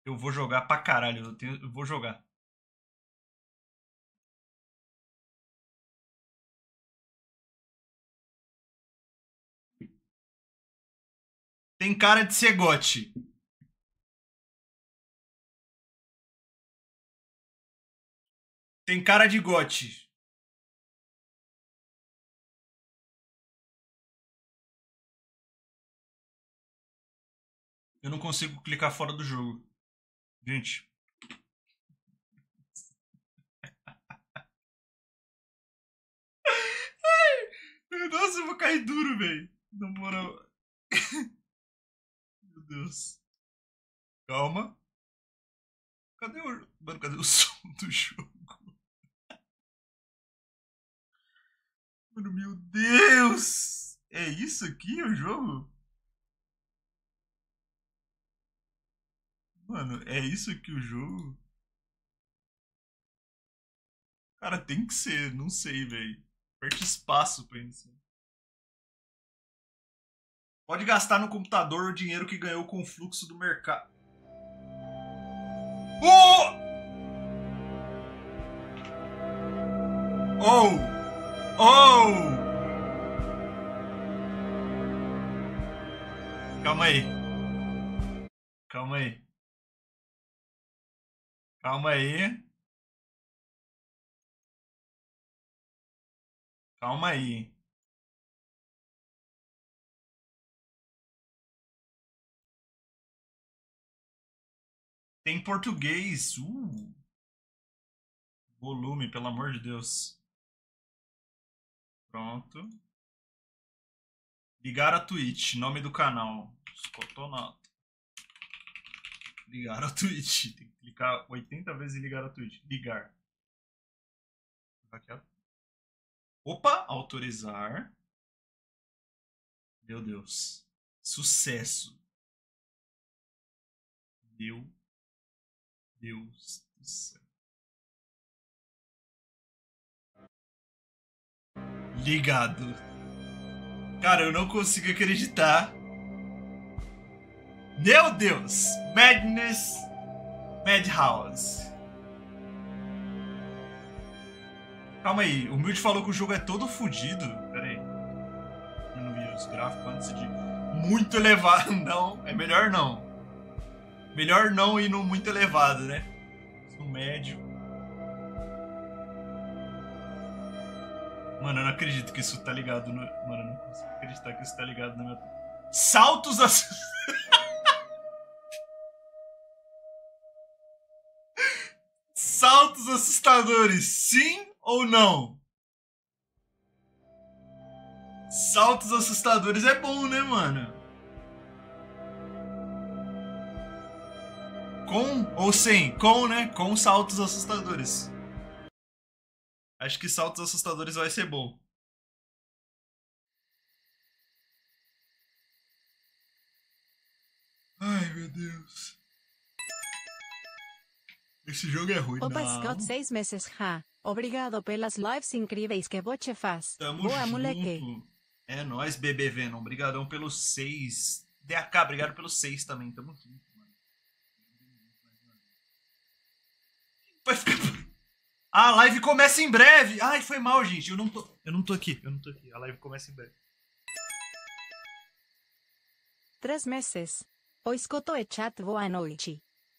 Eu vou jogar pra caralho. Eu vou jogar. Tem cara de ser gote. Tem cara de gote. Eu não consigo clicar fora do jogo. Gente. Nossa, eu vou cair duro, velho. Na moral. Meu Deus. Calma. Cadê o. Mano, cadê o som do jogo? Mano, meu Deus! É isso aqui o jogo? Mano, é isso aqui o jogo? Cara, tem que ser, não sei, velho. Aperte espaço pra iniciar. Pode gastar no computador o dinheiro que ganhou com o fluxo do mercado. Oh! Oh! Oh! Calma aí. Calma aí. Calma aí. Calma aí. Tem português. Volume, pelo amor de Deus. Pronto. Ligar a Twitch. Nome do canal. Escotonato. Ligar a Twitch. Tem que clicar 80 vezes e ligar a Twitch. Ligar. Opa! Autorizar. Meu Deus. Sucesso. Meu Deus do céu. Ligado. Cara, eu não consigo acreditar. Meu Deus! Madness. Madhouse. Calma aí, o Mild falou que o jogo é todo fodido. Pera aí. Não vi os gráficos antes de. Muito elevado. Não, é melhor não. Melhor não ir no muito elevado, né? No médio. Mano, eu não acredito que isso tá ligado no. Mano, eu não consigo acreditar que isso tá ligado na minha. Saltos Saltos assustadores, sim ou não? Saltos assustadores é bom, né, mano? Com ou sem? Com, né? Com saltos assustadores. Acho que saltos assustadores vai ser bom. Ai, meu Deus. Esse jogo é ruim, Opa, não. Scott 6 meses, ja. Obrigado pelas lives incríveis que você faz. Tamo Boa, junto. moleque. É nóis, bebê Venom. Obrigadão pelos 6. DK, obrigado pelos 6 também. Tamo junto, mano. Vai ficar. Ah, a live começa em breve. Ai, foi mal, gente. Eu não tô aqui. A live começa em breve. 3 meses. O Scotto e chat boa noite.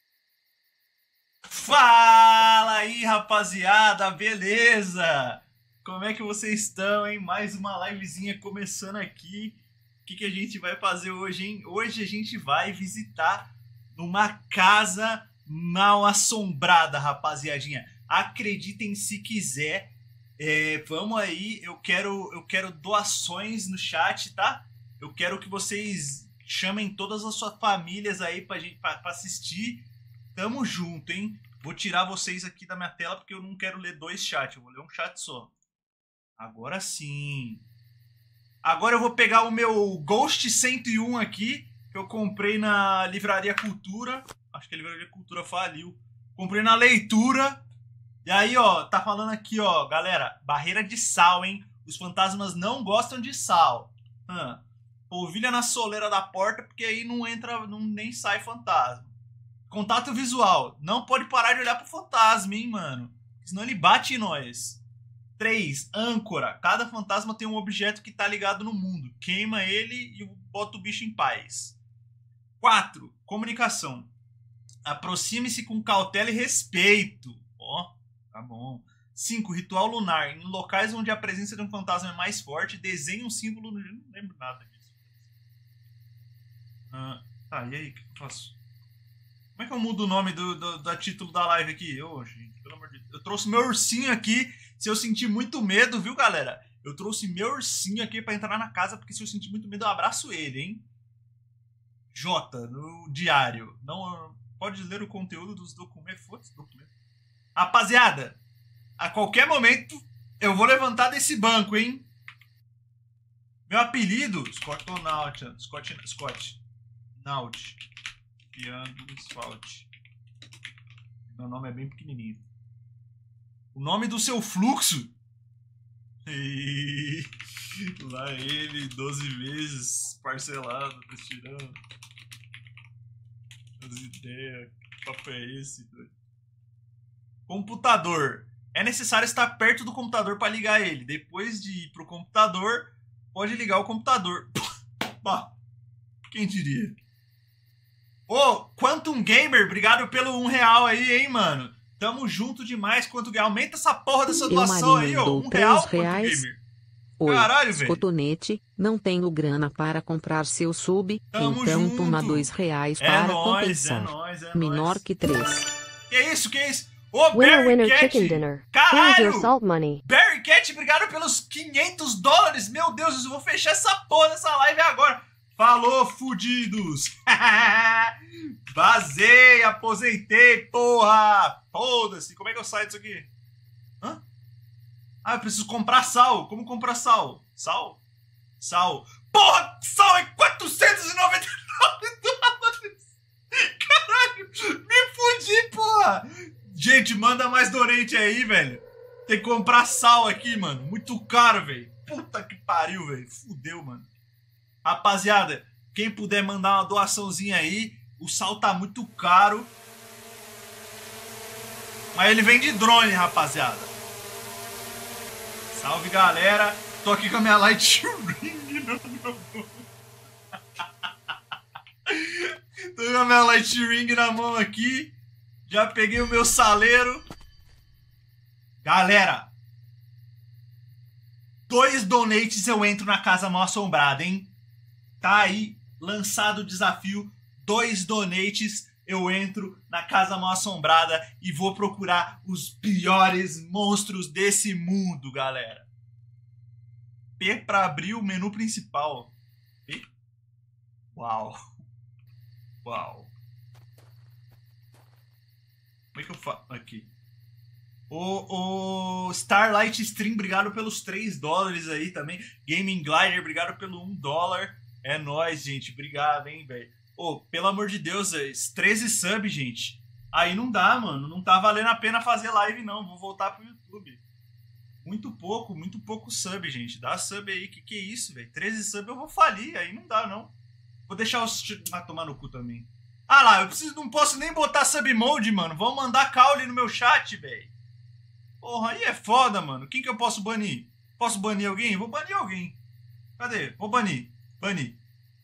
Fala aí, rapaziada, beleza? Como é que vocês estão, hein? Mais uma livezinha começando aqui. O que a gente vai fazer hoje, hein? Hoje a gente vai visitar numa casa mal assombrada, rapaziadinha. Acreditem se quiser. Vamos aí, eu quero doações no chat, tá? Eu quero que vocês chamem todas as suas famílias aí pra assistir. Tamo junto, hein? Vou tirar vocês aqui da minha tela porque eu não quero ler 2 chats. Eu vou ler um chat só. Agora sim. Agora eu vou pegar o meu Ghost 101 aqui, que eu comprei na Livraria Cultura. Acho que a Livraria Cultura faliu. Comprei na Leitura. E aí, ó, tá falando aqui, ó, galera, barreira de sal, hein? Os fantasmas não gostam de sal. Polvilha na soleira da porta, porque aí não entra, nem sai fantasma. Contato visual. Não pode parar de olhar pro fantasma, hein, mano. Senão ele bate em nós. 3. Âncora. Cada fantasma tem um objeto que tá ligado no mundo. Queima ele e bota o bicho em paz. 4. Comunicação. Aproxime-se com cautela e respeito. Ó, tá bom. 5. Ritual lunar. Em locais onde a presença de um fantasma é mais forte, desenhe um símbolo no... Eu não lembro nada disso. Tá, e aí? O que eu faço? Como é que eu mudo o nome do título da live aqui? Ô, gente, pelo amor de Deus. Eu trouxe meu ursinho aqui. Se eu sentir muito medo, viu, galera? Eu trouxe meu ursinho aqui pra entrar na casa, porque se eu sentir muito medo, eu abraço ele, hein? J, no diário. Não pode ler o conteúdo dos documentos. Foda-se, documento. Rapaziada, a qualquer momento eu vou levantar desse banco, hein? Meu apelido, Scott Naut. Piano Asphalt. Meu nome é bem pequenininho. O nome do seu fluxo. E... lá ele, 12 vezes parcelado, tá tirando. As ideias. Que papo é esse, doido? Computador. É necessário estar perto do computador para ligar ele. Depois de ir pro computador, pode ligar o computador. Bah, quem diria? Ô, Quantum Gamer, obrigado pelo R$1 aí, hein, mano. Tamo junto demais, Quantum Gamer. Aumenta essa porra dessa doação aí, ó. R$1, Quantum Gamer. Oi, caralho, velho. Cotonete, não tenho grana para comprar seu sub, Tamo então junto. toma R$2 É para nóis, compensar. é nóis, é Menor nóis. que 3. Que isso, que isso? Ô, Winner, Barry winner, Cat. chicken dinner. Here's Caralho! your salt money. Barry Cat, obrigado pelos $500. Meu Deus, eu vou fechar essa porra dessa live agora. Falou, fudidos. Vazei, aposentei, porra. Foda-se. Como é que eu saio disso aqui? Hã? Ah, eu preciso comprar sal. Como comprar sal? Sal? Sal. Porra, sal é $499. Caralho, me fudi, porra. Gente, manda mais donate aí, velho. Tem que comprar sal aqui, mano. Muito caro, velho. Puta que pariu, velho. Fudeu, mano. Rapaziada, quem puder mandar uma doaçãozinha aí. O sal tá muito caro. Mas ele vem de drone, rapaziada. Salve, galera. Tô aqui com a minha light ring na mão. Tô com a minha light ring na mão aqui. Já peguei o meu saleiro. Galera, 2 donates eu entro na Casa Mal Assombrada, hein? Tá aí, lançado o desafio. 2 donates eu entro na Casa Mal Assombrada e vou procurar os piores monstros desse mundo, galera. P pra abrir o menu principal. P? Uau. Uau. Como é que eu faço? Aqui. O Starlight Stream, obrigado pelos $3 aí também. Gaming Glider, obrigado pelo $1. É nóis, gente. Obrigado, hein, velho. Ô, pelo amor de Deus, 13 subs, gente. Aí não dá, mano. Não tá valendo a pena fazer live, não. Vou voltar pro YouTube. Muito pouco sub, gente. Dá sub aí. Que é isso, velho? 13 sub eu vou falir. Aí não dá, não. Vou deixar os... tomar no cu também. Ah lá, não posso nem botar sub mode, mano. Vão mandar caule no meu chat, velho. Porra, aí é foda, mano. Quem que eu posso banir? Posso banir alguém? Vou banir alguém. Cadê? Vou banir. Banir.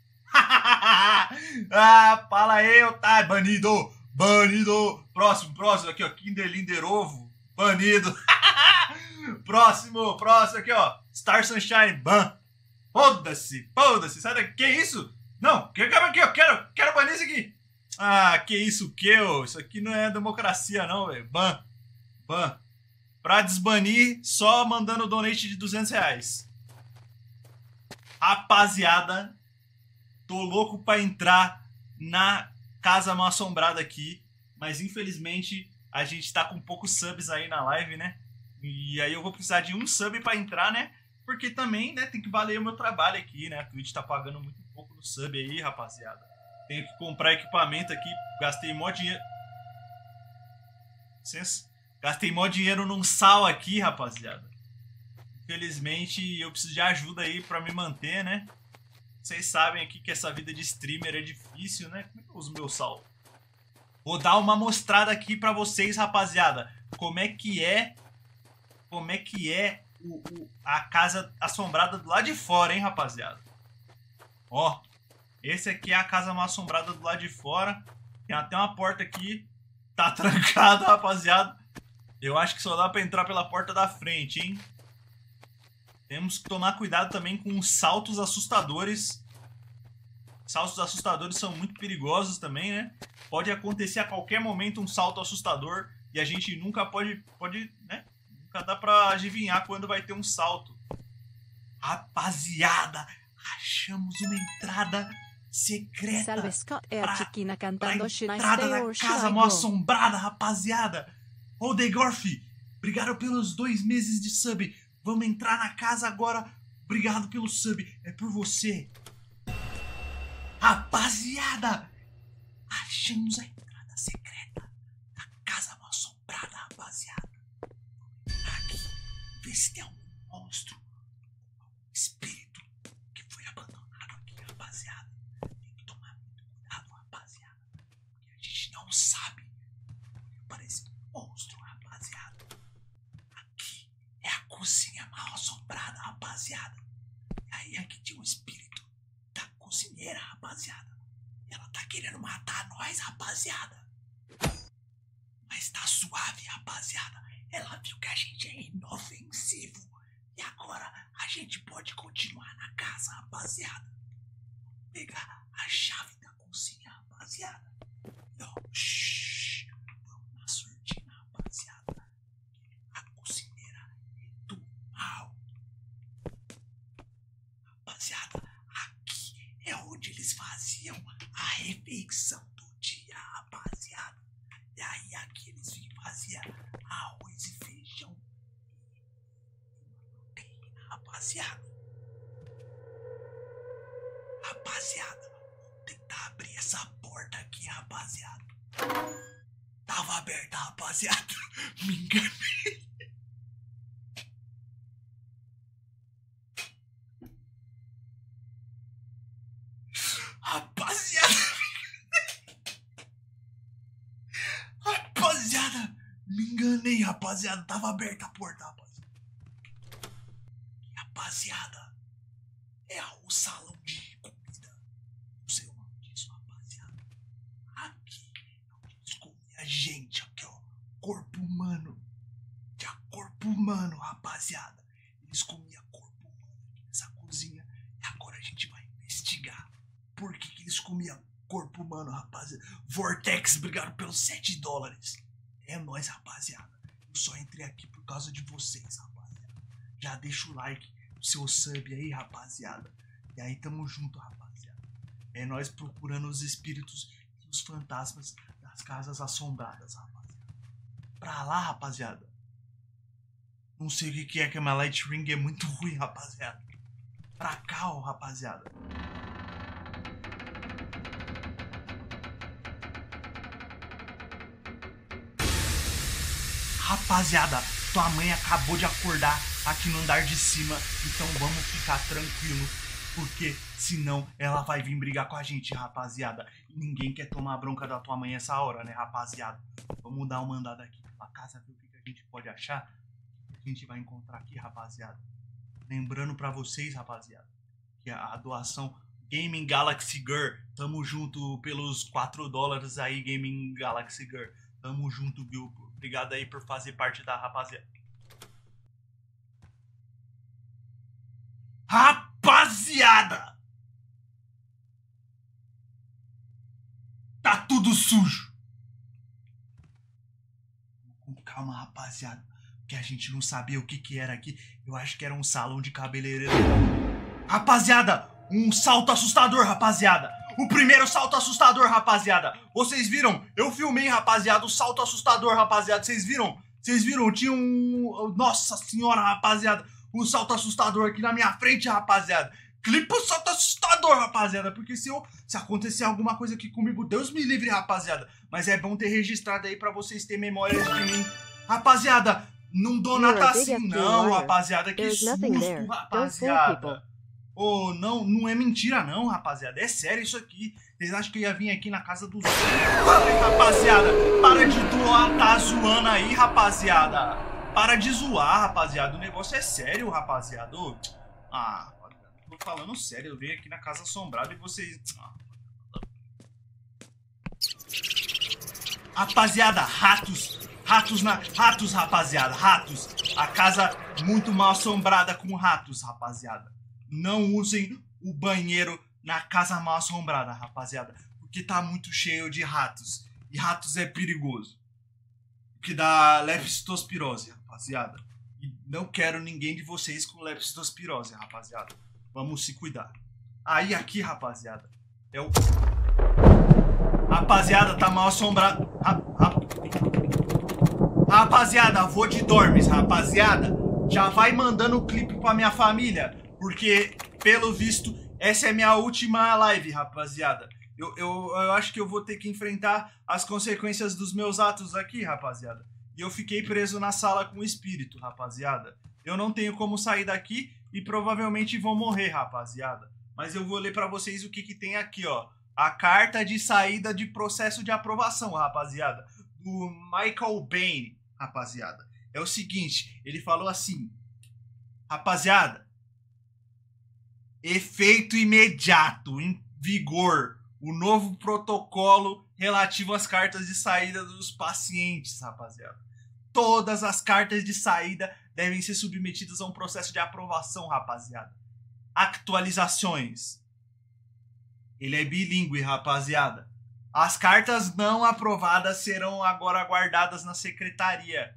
Ah, fala aí, otário. Banido. Banido. Próximo. Aqui, ó. Kinderlinder Ovo. Banido. Próximo. Aqui, ó. Star Sunshine. Ban. Foda-se. Sai daqui. Que isso? Não. Calma aqui, ó. Quero banir isso aqui. Ah, que isso, o que? Isso aqui não é democracia, não, velho. Ban. Pra desbanir, só mandando donate de R$200. Rapaziada, tô louco pra entrar na Casa Mal Assombrada aqui. Mas infelizmente a gente tá com poucos subs aí na live, né? E aí eu vou precisar de um sub pra entrar, né? Porque também, né, tem que valer o meu trabalho aqui, né? A Twitch tá pagando muito pouco no sub aí, rapaziada. Tenho que comprar equipamento aqui. Gastei mó dinheiro. Licença. Gastei mó dinheiro num sal aqui, rapaziada. Infelizmente, eu preciso de ajuda aí pra me manter, né? Vocês sabem aqui que essa vida de streamer é difícil, né? Como é que eu uso meu sal? Vou dar uma mostrada aqui pra vocês, rapaziada. Como é que é a casa assombrada do lado de fora, hein, rapaziada. Ó, esse aqui é a casa mal assombrada do lado de fora. Tem até uma porta aqui. Tá trancada, rapaziada. Eu acho que só dá pra entrar pela porta da frente, hein. Temos que tomar cuidado também com os saltos assustadores. Saltos assustadores são muito perigosos também, né? Pode acontecer a qualquer momento um salto assustador e a gente nunca pode, né? Nunca dá pra adivinhar quando vai ter um salto. Rapaziada, achamos uma entrada secreta. Salve Scott, é a Chiquina cantando Should I Entrada Stay da or Should casa I mal Go? assombrada, rapaziada. Ô, Degorf, obrigado pelos 2 meses de sub. Vamos entrar na casa agora. Obrigado pelo sub. É por você. Rapaziada, achamos a entrada secreta da casa mal assombrada, rapaziada. Aqui, vê se tem algum monstro, algum espírito que foi abandonado aqui, rapaziada. Tem que tomar muito cuidado, rapaziada, porque a gente não sabe onde aparece um monstro, rapaziada. Aqui é a cozinha mal assombrada, rapaziada. E aí aqui tinha um espírito da cozinheira, rapaziada. Ela tá querendo matar nós, rapaziada. Mas tá suave, rapaziada. Ela viu que a gente é inofensivo. E agora a gente pode continuar na casa, rapaziada. Pegar a chave da cozinha, rapaziada. E ó, shhh, vamos na surdina, rapaziada. A cozinheira é do mal. Rapaziada, aqui é onde eles faziam a refeição do dia, rapaziada. E aí aqui eles faziam arroz e feijão e proteína, rapaziada. Rapaziada, vou tentar abrir essa porta aqui, rapaziada. Tava aberta, rapaziada. Me enganei. Rapaziada, me enganei, rapaziada. Tava aberta a porta, rapaziada. Rapaziada, é o salão de comida. Não sei o nome disso, rapaziada. Aqui é onde eles comiam gente, aqui, ó. Corpo humano. Tinha corpo humano, rapaziada. Eles comiam corpo humano aqui nessa cozinha. E agora a gente vai investigar por que eles comiam corpo humano, rapaziada. Vortex, obrigado pelos $7. É nóis, rapaziada. Eu só entrei aqui por causa de vocês, rapaziada. Já deixa o like, o seu sub aí, rapaziada. E aí, tamo junto, rapaziada. É nós procurando os espíritos e os fantasmas das casas assombradas, rapaziada. Pra lá, rapaziada. Não sei o que é que a minha light ring é muito ruim, rapaziada. Pra cá, ó, rapaziada. Rapaziada, tua mãe acabou de acordar aqui no andar de cima, então vamos ficar tranquilo, porque senão ela vai vir brigar com a gente, rapaziada. E ninguém quer tomar a bronca da tua mãe essa hora, né, rapaziada? Vamos dar uma andada aqui pela casa, ver o que a gente pode achar, o que a gente vai encontrar aqui, rapaziada. Lembrando pra vocês, rapaziada, que a doação Gaming Galaxy Girl, tamo junto pelos $4 aí, Gaming Galaxy Girl. Tamo junto, viu? Obrigado aí por fazer parte da rapaziada. Rapaziada! Tá tudo sujo. Com calma, rapaziada. Porque a gente não sabia o que era aqui. Eu acho que era um salão de cabeleireiro. Rapaziada! Um salto assustador, rapaziada! O primeiro salto assustador, rapaziada! Vocês viram? Eu filmei, rapaziada, o salto assustador, rapaziada. Vocês viram? Vocês viram? Tinha um... Nossa senhora, rapaziada. Um salto assustador aqui na minha frente, rapaziada. Clipa o salto assustador, rapaziada. Porque se acontecer alguma coisa aqui comigo, Deus me livre, rapaziada. Mas é bom ter registrado aí pra vocês terem memórias de mim. Rapaziada, não dou nada assim não, rapaziada. Que susto, rapaziada. Oh, não é mentira não, rapaziada. É sério isso aqui. Vocês acham que eu ia vir aqui na casa dos outros? Rapaziada. rapaziada. Para de tá zoando aí, rapaziada. Para de zoar, rapaziada. O negócio é sério, rapaziada. Ah, tô falando sério. Eu venho aqui na Casa Assombrada e vocês... Rapaziada, ratos, rapaziada, ratos. A casa muito mal assombrada com ratos, rapaziada. Não usem o banheiro na casa mal assombrada, rapaziada, porque tá muito cheio de ratos. E ratos é perigoso. Que dá leptospirose, rapaziada. E não quero ninguém de vocês com leptospirose, rapaziada. Vamos se cuidar. Aí aqui, rapaziada, é o... Rapaziada, tá mal assombrado. Rapaziada, vou de dormes, rapaziada. Já vai mandando o clipe pra minha família, porque, pelo visto, essa é minha última live, rapaziada. Eu acho que eu vou ter que enfrentar as consequências dos meus atos aqui, rapaziada. E eu fiquei preso na sala com o espírito, rapaziada. Eu não tenho como sair daqui e provavelmente vou morrer, rapaziada. Mas eu vou ler pra vocês o que tem aqui, ó. A carta de saída de processo de aprovação, rapaziada. Do Michael Bain, rapaziada. É o seguinte, ele falou assim: rapaziada, efeito imediato, em vigor, o novo protocolo relativo às cartas de saída dos pacientes, rapaziada. Todas as cartas de saída devem ser submetidas a um processo de aprovação, rapaziada. Atualizações. Ele é bilíngue, rapaziada. As cartas não aprovadas serão agora guardadas na secretária,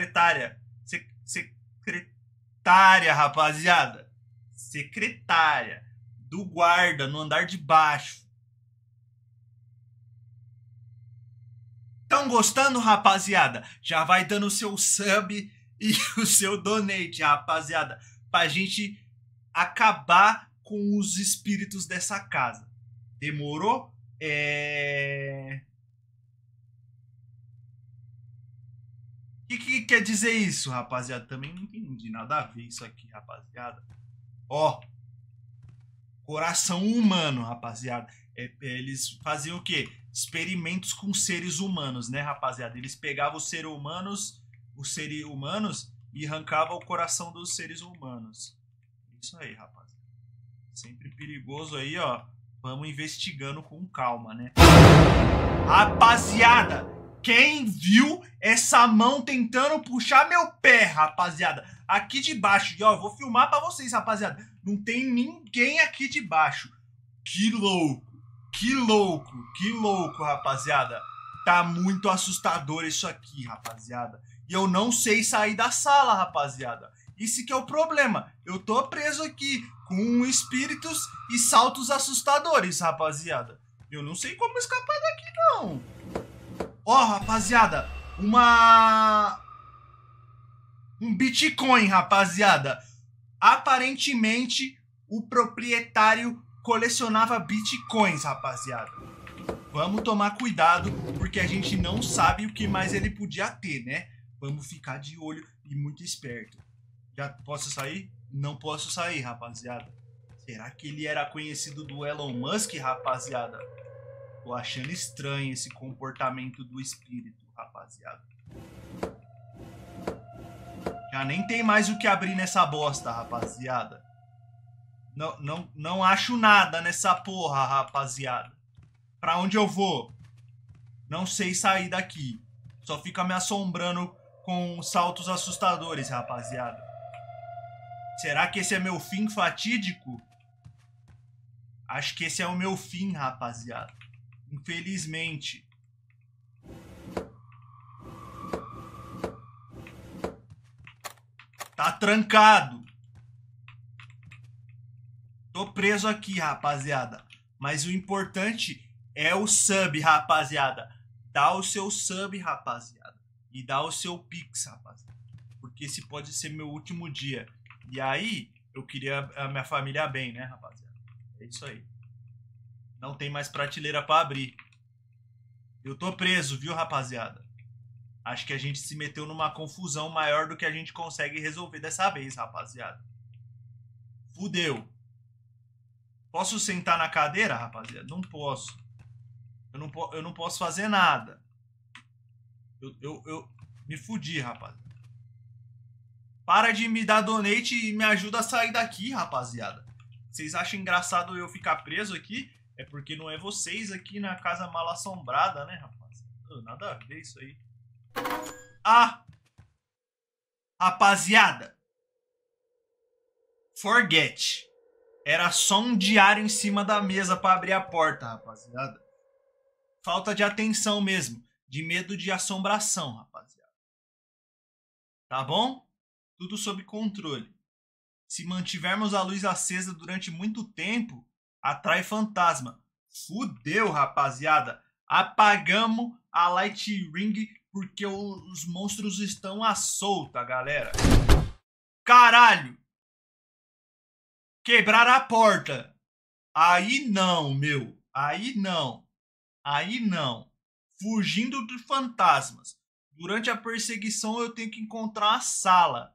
rapaziada. Secretária do guarda no andar de baixo. Tão gostando, rapaziada? Já vai dando o seu sub e o seu donate, rapaziada, pra gente acabar com os espíritos dessa casa. Demorou? O que quer dizer isso, rapaziada? Também não entendi nada a ver isso aqui, rapaziada. Ó, coração humano, rapaziada. Eles faziam o quê? Experimentos com seres humanos, né, rapaziada? Eles pegavam os seres humanos e arrancavam o coração dos seres humanos. Isso aí, rapaziada. Sempre perigoso aí, ó. Vamos investigando com calma, né? Rapaziada, quem viu essa mão tentando puxar meu pé, rapaziada? Aqui de baixo, e ó, eu vou filmar pra vocês, rapaziada. Não tem ninguém aqui de baixo. Que louco, rapaziada. Tá muito assustador isso aqui, rapaziada. E eu não sei sair da sala, rapaziada. Isso que é o problema. Eu tô preso aqui com espíritos e saltos assustadores, rapaziada. Eu não sei como escapar daqui, não. Ó, rapaziada, um Bitcoin, rapaziada. Aparentemente, o proprietário colecionava Bitcoins, rapaziada. Vamos tomar cuidado, porque a gente não sabe o que mais ele podia ter, né? Vamos ficar de olho e muito esperto. Já posso sair? Não posso sair, rapaziada. Será que ele era conhecido do Elon Musk, rapaziada? Tô achando estranho esse comportamento do espírito, rapaziada. Já nem tem mais o que abrir nessa bosta, rapaziada. Não acho nada nessa porra, rapaziada. Pra onde eu vou? Não sei sair daqui. Só fica me assombrando com saltos assustadores, rapaziada. Será que esse é meu fim fatídico? Acho que esse é o meu fim, rapaziada. Infelizmente. Tá trancado. Tô preso aqui, rapaziada. Mas o importante é o sub, rapaziada. Dá o seu sub, rapaziada. E dá o seu pix, rapaziada. Porque esse pode ser meu último dia. E aí, eu queria a minha família bem, né, rapaziada? É isso aí. Não tem mais prateleira pra abrir. Eu tô preso, viu, rapaziada? Acho que a gente se meteu numa confusão maior do que a gente consegue resolver dessa vez, rapaziada. Fudeu. Posso sentar na cadeira, rapaziada? Não posso. Eu não posso fazer nada. Eu me fudi, rapaz. Para de me dar donate e me ajuda a sair daqui, rapaziada. Vocês acham engraçado eu ficar preso aqui? É porque não é vocês aqui na casa mal assombrada, né, rapaz? Nada a ver isso aí. Ah! Rapaziada! Forget. Era só um diário em cima da mesa pra abrir a porta, rapaziada. Falta de atenção mesmo. De medo de assombração, rapaziada. Tá bom? Tudo sob controle. Se mantivermos a luz acesa durante muito tempo, atrai fantasma. Fudeu, rapaziada. Apagamos a light ring porque os monstros estão à solta, galera. Caralho! Quebraram a porta. Aí não, meu. Aí não. Aí não. Fugindo de fantasmas. Durante a perseguição eu tenho que encontrar a sala.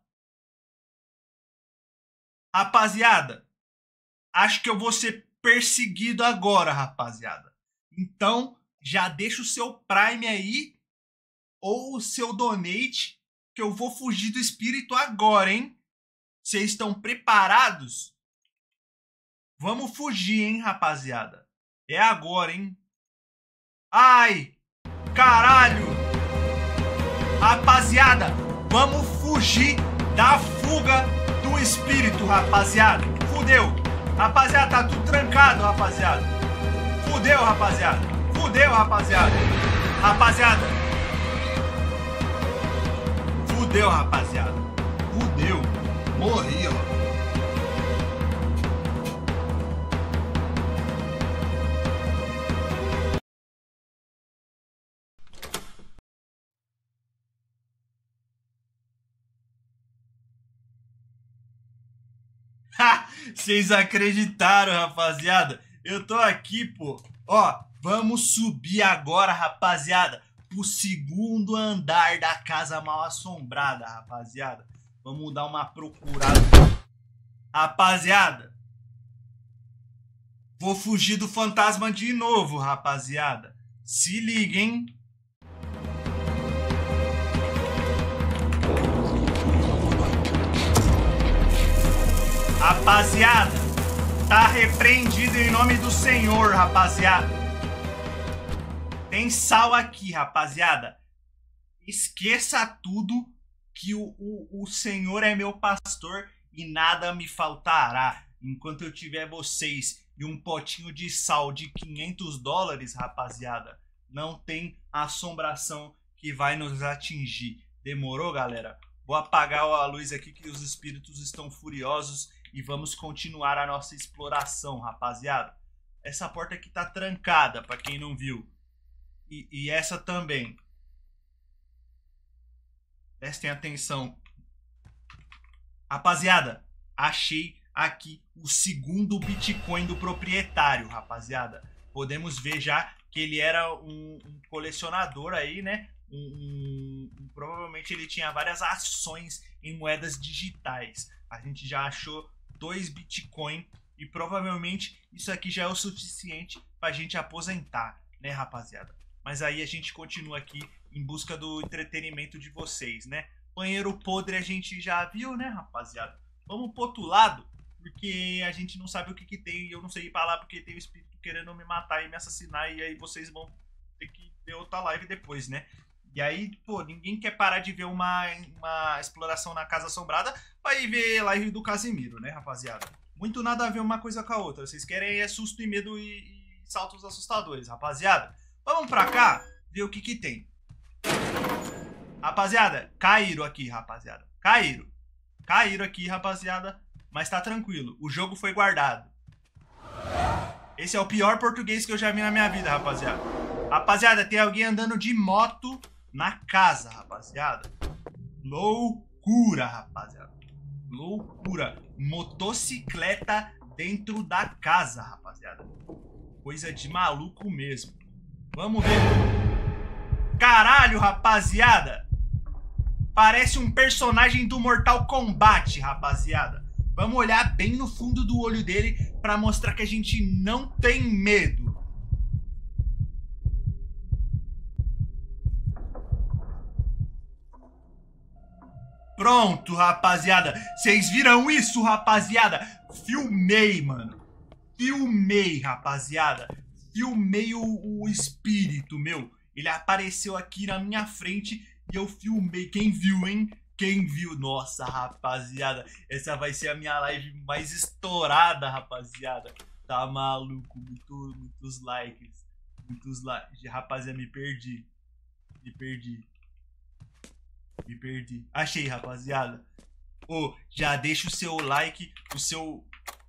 Rapaziada, acho que eu vou ser perseguido agora, rapaziada. Então, já deixa o seu Prime aí ou o seu donate que eu vou fugir do espírito agora, hein? Vocês estão preparados? Vamos fugir, hein, rapaziada? É agora, hein? Ai! Caralho! Rapaziada, vamos fugir da fuga do espírito, rapaziada. Fudeu. Rapaziada, tá tudo trancado, rapaziada. Fudeu, rapaziada. Fudeu, rapaziada. Rapaziada. Fudeu, rapaziada. Fudeu. Morri, ó. Vocês acreditaram, rapaziada? Eu tô aqui, pô. Ó, vamos subir agora, rapaziada, pro segundo andar da casa mal assombrada, rapaziada. Vamos dar uma procurada. Rapaziada, vou fugir do fantasma de novo, rapaziada. Se liguem. Rapaziada, tá repreendido em nome do Senhor, rapaziada. Tem sal aqui, rapaziada. Esqueça tudo que o Senhor é meu pastor e nada me faltará. Enquanto eu tiver vocês e um potinho de sal de $500, rapaziada, não tem assombração que vai nos atingir. Demorou, galera? Vou apagar a luz aqui que os espíritos estão furiosos e vamos continuar a nossa exploração, rapaziada. Essa porta aqui tá trancada, pra quem não viu. E essa também. Prestem atenção. Rapaziada, achei aqui o segundo Bitcoin do proprietário, rapaziada. Podemos ver já que ele era um colecionador aí, né? Provavelmente ele tinha várias ações em moedas digitais. A gente já achou 2 Bitcoin e provavelmente isso aqui já é o suficiente pra gente aposentar, né, rapaziada? Mas aí a gente continua aqui em busca do entretenimento de vocês, né? Banheiro podre a gente já viu, né, rapaziada? Vamos pro outro lado, porque a gente não sabe o que tem e eu não sei ir pra lá porque tem o espírito querendo me matar e me assassinar e aí vocês vão ter que ver outra live depois, né? E aí, pô, ninguém quer parar de ver uma exploração na Casa Assombrada pra ir ver live do Casimiro, né, rapaziada? Muito nada a ver uma coisa com a outra. Vocês querem é susto e medo e saltos assustadores, rapaziada. Vamos pra cá ver o que tem. Rapaziada, caíram aqui, rapaziada. Caíram aqui, rapaziada. Mas tá tranquilo, o jogo foi guardado. Esse é o pior português que eu já vi na minha vida, rapaziada. Rapaziada, tem alguém andando de moto na casa, rapaziada. Loucura, rapaziada. Loucura. Motocicleta dentro da casa, rapaziada. Coisa de maluco mesmo. Vamos ver. Caralho, rapaziada. Parece um personagem do Mortal Kombat, rapaziada. Vamos olhar bem no fundo do olho dele pra mostrar que a gente não tem medo. Pronto, rapaziada. Vocês viram isso, rapaziada? Filmei, mano. Filmei, rapaziada. Filmei o espírito, meu. Ele apareceu aqui na minha frente e eu filmei. Quem viu, hein? Quem viu? Nossa, rapaziada. Essa vai ser a minha live mais estourada, rapaziada. Tá maluco? Muitos likes. Muitos likes. Rapaziada, me perdi. Me perdi. Achei, rapaziada. Ô, já deixa o seu like, o seu...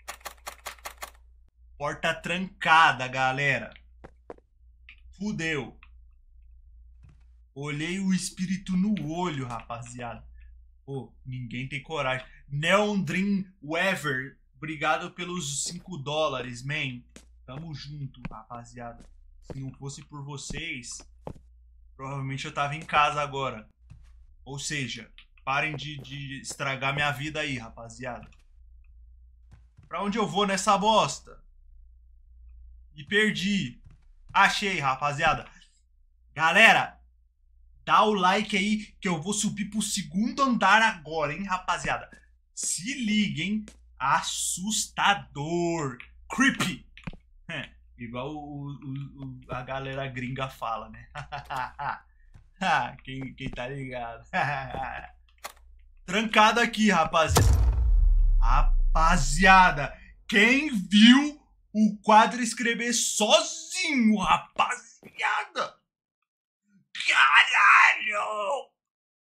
Porta trancada, galera. Fudeu. Olhei o espírito no olho, rapaziada. Ô, ninguém tem coragem. Neon Dream Weaver, obrigado pelos $5, man. Tamo junto, rapaziada. Se não fosse por vocês, provavelmente eu tava em casa agora. Ou seja, parem de estragar minha vida aí, rapaziada. Pra onde eu vou nessa bosta? Me perdi. Achei, rapaziada. Galera, dá o like aí que eu vou subir pro 2º andar agora, hein, rapaziada. Se liguem. Assustador. Creepy. Igual a galera gringa fala, né? quem tá ligado? Trancado aqui, rapaziada. Rapaziada, quem viu o quadro escrever sozinho, rapaziada? Caralho!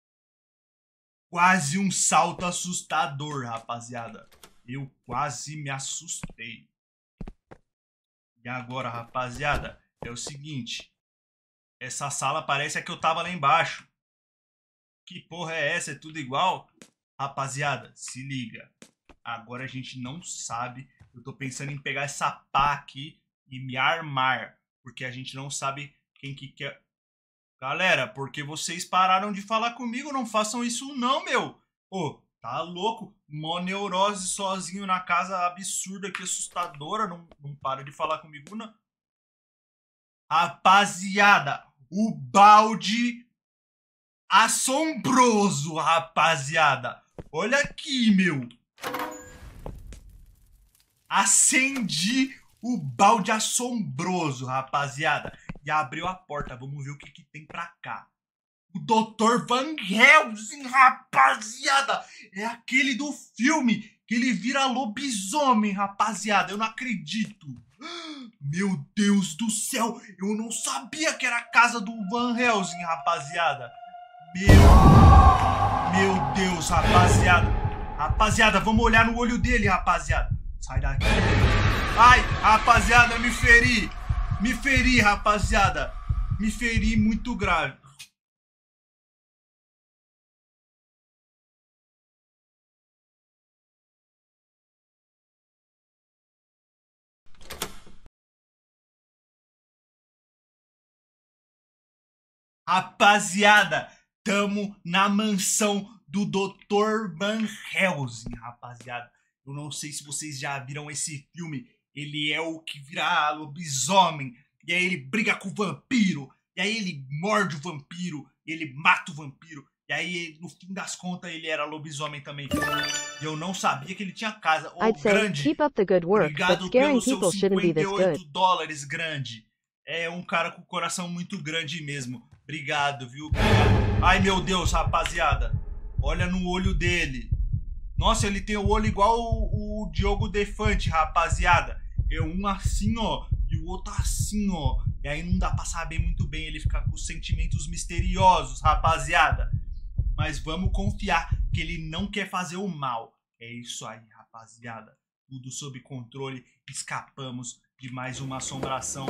Quase um salto assustador, rapaziada. Eu quase me assustei. E agora, rapaziada, é o seguinte. Essa sala parece a que eu tava lá embaixo. Que porra é essa? É tudo igual? Rapaziada, se liga. Agora a gente não sabe. Eu tô pensando em pegar essa pá aqui e me armar. Porque a gente não sabe quem que quer... Galera, porque vocês pararam de falar comigo? Não façam isso não, meu. Ô, tá louco? Mó neurose sozinho na casa absurda, que assustadora. Não para de falar comigo, não. Rapaziada, o balde assombroso, rapaziada. Olha aqui, meu. Acendi o balde assombroso, rapaziada. E abriu a porta. Vamos ver o que tem pra cá. O Dr. Van Helsing, rapaziada. É aquele do filme que ele vira lobisomem, rapaziada. Eu não acredito. Meu Deus do céu. Eu não sabia que era a casa do Van Helsing, rapaziada. Meu Deus, rapaziada. Rapaziada, vamos olhar no olho dele, rapaziada. Sai daqui. Ai, rapaziada, me feri. Me feri, rapaziada. Me feri muito grave. Rapaziada, tamo na mansão do Dr. Van Helsing, rapaziada. Eu não sei se vocês já viram esse filme. Ele é o que vira lobisomem. E aí ele briga com o vampiro. E aí ele morde o vampiro. Ele mata o vampiro. E aí, no fim das contas, ele era lobisomem também. E eu não sabia que ele tinha casa. Ô, grande, keep up the good work, obrigado but scaring pelos seus people shouldn't be this good. $58, grande. É um cara com coração muito grande mesmo. Obrigado, viu? Obrigado. Ai, meu Deus, rapaziada. Olha no olho dele. Nossa, ele tem o olho igual o Diogo Defante, rapaziada. É um assim, ó, e o outro assim, ó. E aí não dá pra saber muito bem, ele fica com sentimentos misteriosos, rapaziada. Mas vamos confiar que ele não quer fazer o mal. É isso aí, rapaziada. Tudo sob controle. Escapamos de mais uma assombração.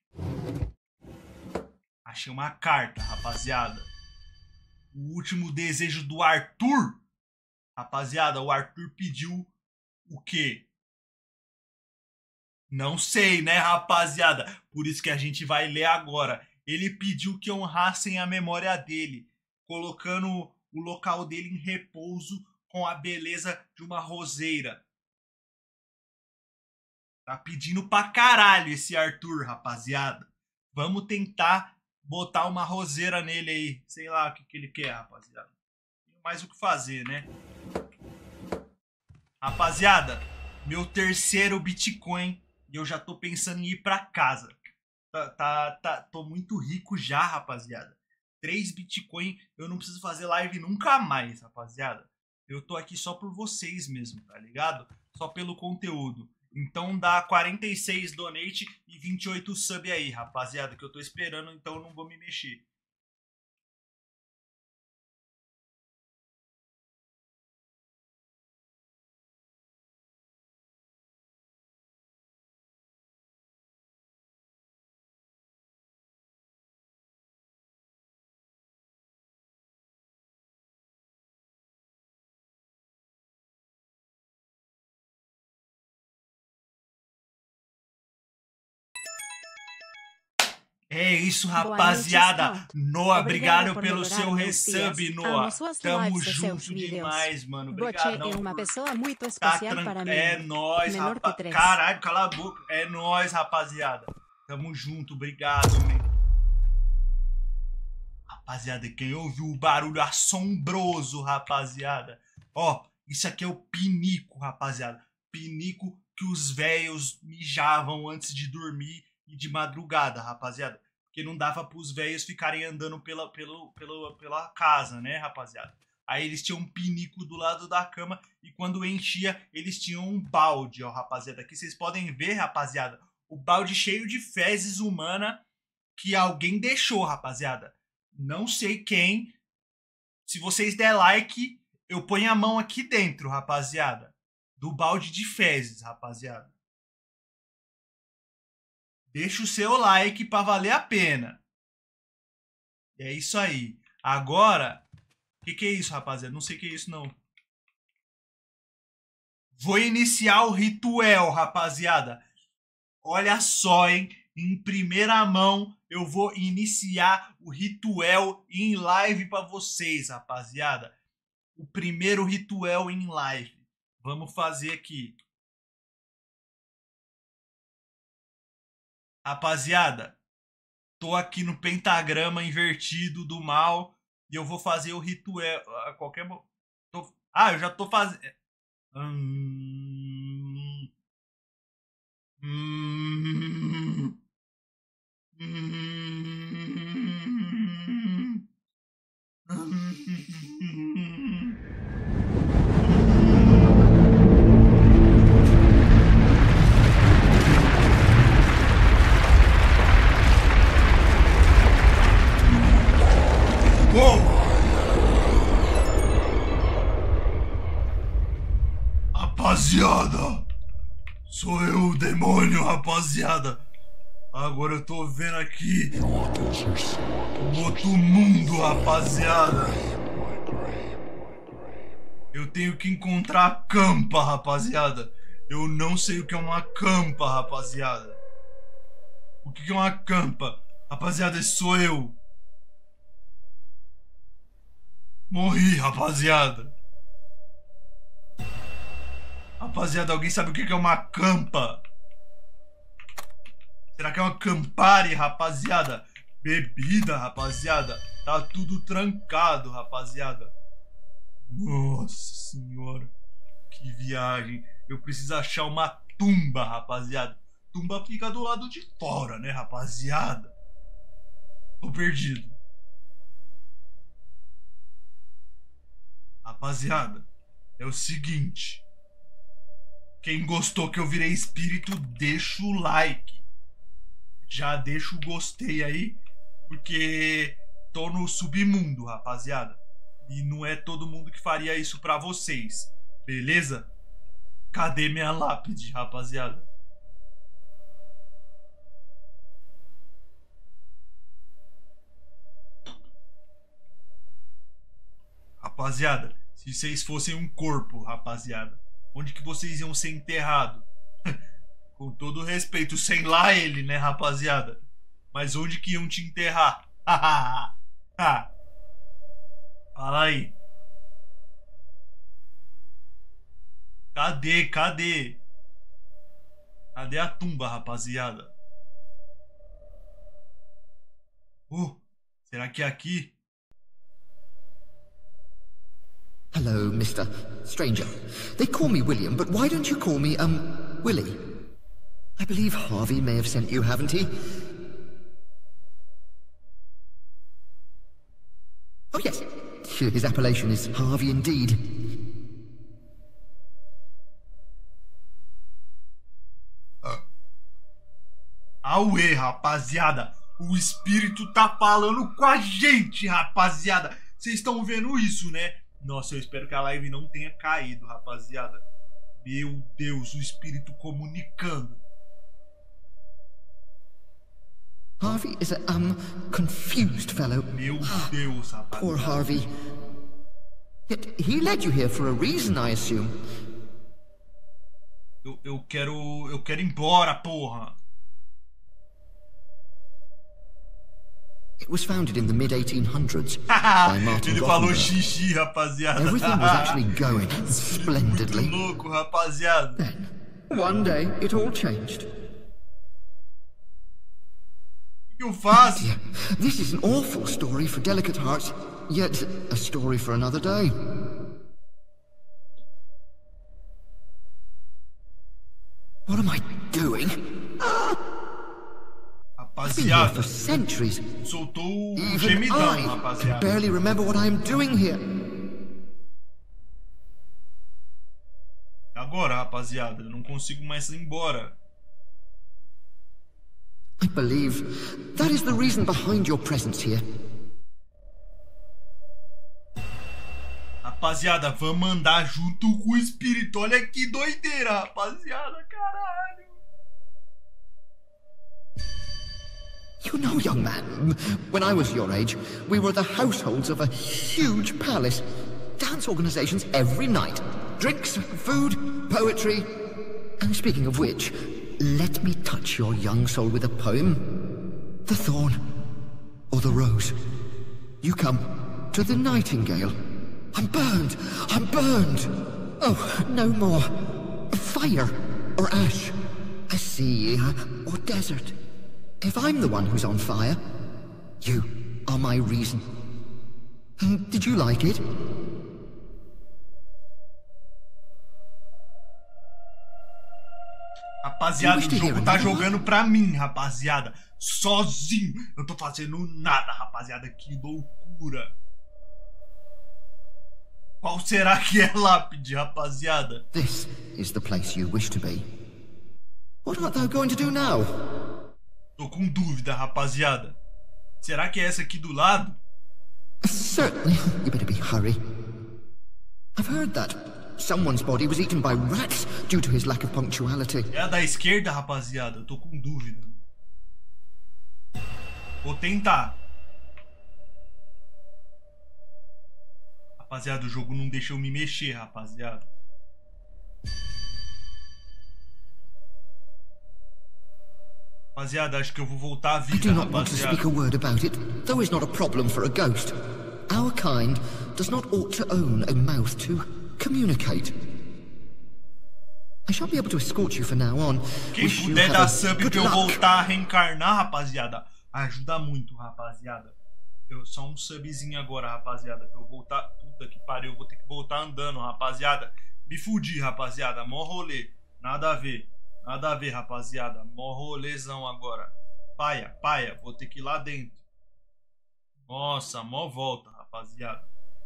Achei uma carta, rapaziada. O último desejo do Arthur. Rapaziada, o Arthur pediu o quê? Não sei, né, rapaziada? Por isso que a gente vai ler agora. Ele pediu que honrassem a memória dele, colocando o local dele em repouso com a beleza de uma roseira. Tá pedindo pra caralho esse Arthur, rapaziada. Vamos tentar botar uma roseira nele aí. Sei lá o que ele quer, rapaziada. Tem mais o que fazer, né? Rapaziada, meu terceiro Bitcoin e eu já tô pensando em ir pra casa. Tô muito rico já, rapaziada. 3 Bitcoin, eu não preciso fazer live nunca mais, rapaziada. Eu tô aqui só por vocês mesmo, tá ligado? Só pelo conteúdo. Então dá 46 donate e 28 sub aí, rapaziada, que eu tô esperando, então eu não vou me mexer. É isso, rapaziada. Noah, obrigado pelo seu resub, Noah. Tamo junto demais, mano. Obrigadão. É uma pessoa muito especial para mim. É nóis, rapaziada. Caralho, cala a boca. É nóis, rapaziada. Tamo junto, obrigado, man. Rapaziada, quem ouviu o barulho assombroso, rapaziada? Ó, isso aqui é o pinico, rapaziada. Pinico que os velhos mijavam antes de dormir e de madrugada, rapaziada. Porque não dava pros velhos ficarem andando pela casa, né, rapaziada? Aí eles tinham um pinico do lado da cama e quando enchia, eles tinham um balde, ó, rapaziada. Aqui vocês podem ver, rapaziada, o balde cheio de fezes humana que alguém deixou, rapaziada. Não sei quem. Se vocês der like, eu ponho a mão aqui dentro, rapaziada. Do balde de fezes, rapaziada. Deixa o seu like pra valer a pena. E é isso aí. Agora, o que é isso, rapaziada? Não sei o que é isso, não. Vou iniciar o ritual, rapaziada. Olha só, hein? Em primeira mão, eu vou iniciar o ritual em live pra vocês, rapaziada. O primeiro ritual em live. Vamos fazer aqui. Rapaziada, tô aqui no pentagrama invertido do mal e eu vou fazer o ritual a qualquer momento. Eu já tô fazendo. Rapaziada, sou eu o demônio, rapaziada. Agora eu tô vendo aqui um outro mundo, rapaziada. Eu tenho que encontrar a campa, rapaziada. Eu não sei o que é uma campa, rapaziada. O que é uma campa? Rapaziada, esse sou eu. Morri, rapaziada. Rapaziada, alguém sabe o que é uma campa? Será que é uma Campari, rapaziada? Bebida, rapaziada. Tá tudo trancado, rapaziada. Nossa senhora. Que viagem. Eu preciso achar uma tumba, rapaziada. Tumba fica do lado de fora, né, rapaziada? Tô perdido. Rapaziada, é o seguinte. Quem gostou que eu virei espírito, deixa o like. Já deixa o gostei aí, porque tô no submundo, rapaziada. E não é todo mundo que faria isso pra vocês, beleza? Cadê minha lápide, rapaziada? Rapaziada, se vocês fossem um corpo, rapaziada, onde que vocês iam ser enterrados? Com todo respeito, sem lá ele, né, rapaziada? Mas onde que iam te enterrar? Fala aí. Cadê? Cadê? Cadê a tumba, rapaziada? Será que é aqui? Hello, Mr. Stranger. They call me William, but why don't you call me, Willie? I believe Harvey may have sent you, haven't he? Oh, yes. His appellation is Harvey indeed. Auê, rapaziada. O espírito tá falando com a gente, rapaziada. Vocês estão vendo isso, né? Nossa, eu espero que a live não tenha caído, rapaziada. Meu Deus, o espírito comunicando. Harvey is a, confused fellow. Meu Deus, rapaziada. Poor Harvey. Yet he led you here for a reason, I assume. Eu quero ir embora, porra. It was founded in the mid-1800s by Martin Ele falou Gothenburg. xixi, rapaziada. Everything was actually going splendidly. Muito louco, rapaziada. Then, one day, it all changed. O que eu faço? Dear, this is an awful story for delicate hearts, yet a story for another day. What am I doing? I've been here for Rapaziada, centuries. soltou o Even gemidão, I can rapaziada. barely remember what I am doing here. Agora, rapaziada, eu não consigo mais ir embora. I believe that is the reason behind your presence here. Rapaziada, vamos andar junto com o espírito. Olha que doideira, rapaziada, caralho. You know, young man, when I was your age, we were the households of a huge palace. Dance organizations every night. Drinks, food, poetry. And speaking of which, let me touch your young soul with a poem. The thorn or the rose. You come to the nightingale. I'm burned! I'm burned! Oh, no more. Fire or ash. A sea or desert. If I'm the one who's on fire, you are my reason. Did you like it? Rapaziada, o jogo tá jogando pra mim, rapaziada. Sozinho. Eu tô fazendo nada, rapaziada. Que loucura. Qual será que é lápide, rapaziada? This is the place you wish to be. What art thou going to do now? Tô com dúvida, rapaziada. Será que é essa aqui do lado? Certainly. You better be hurry. I've heard that someone's body was eaten by rats due to his lack of punctuality. É a da esquerda, rapaziada. Eu tô com dúvida. Vou tentar. Rapaziada, o jogo não deixa eu me mexer, rapaziada. Rapaziada, acho que eu vou voltar à I vida, do not want to rapaziada. speak a word about it, though it's not a problem for a ghost. Our kind does not ought to own a mouth to communicate. I shan't be able to escort you from now on. Quem Wish you puder have dar a sub good pra eu luck. voltar a reencarnar, rapaziada, ajuda muito, rapaziada. Só um subzinho agora, rapaziada, pra eu voltar. Puta que pariu, eu vou ter que voltar andando, rapaziada. Me fudi, rapaziada, mó rolê. Nada a ver, rapaziada. Mó rolezão agora. Paia, vou ter que ir lá dentro. Nossa, mó volta, rapaziada.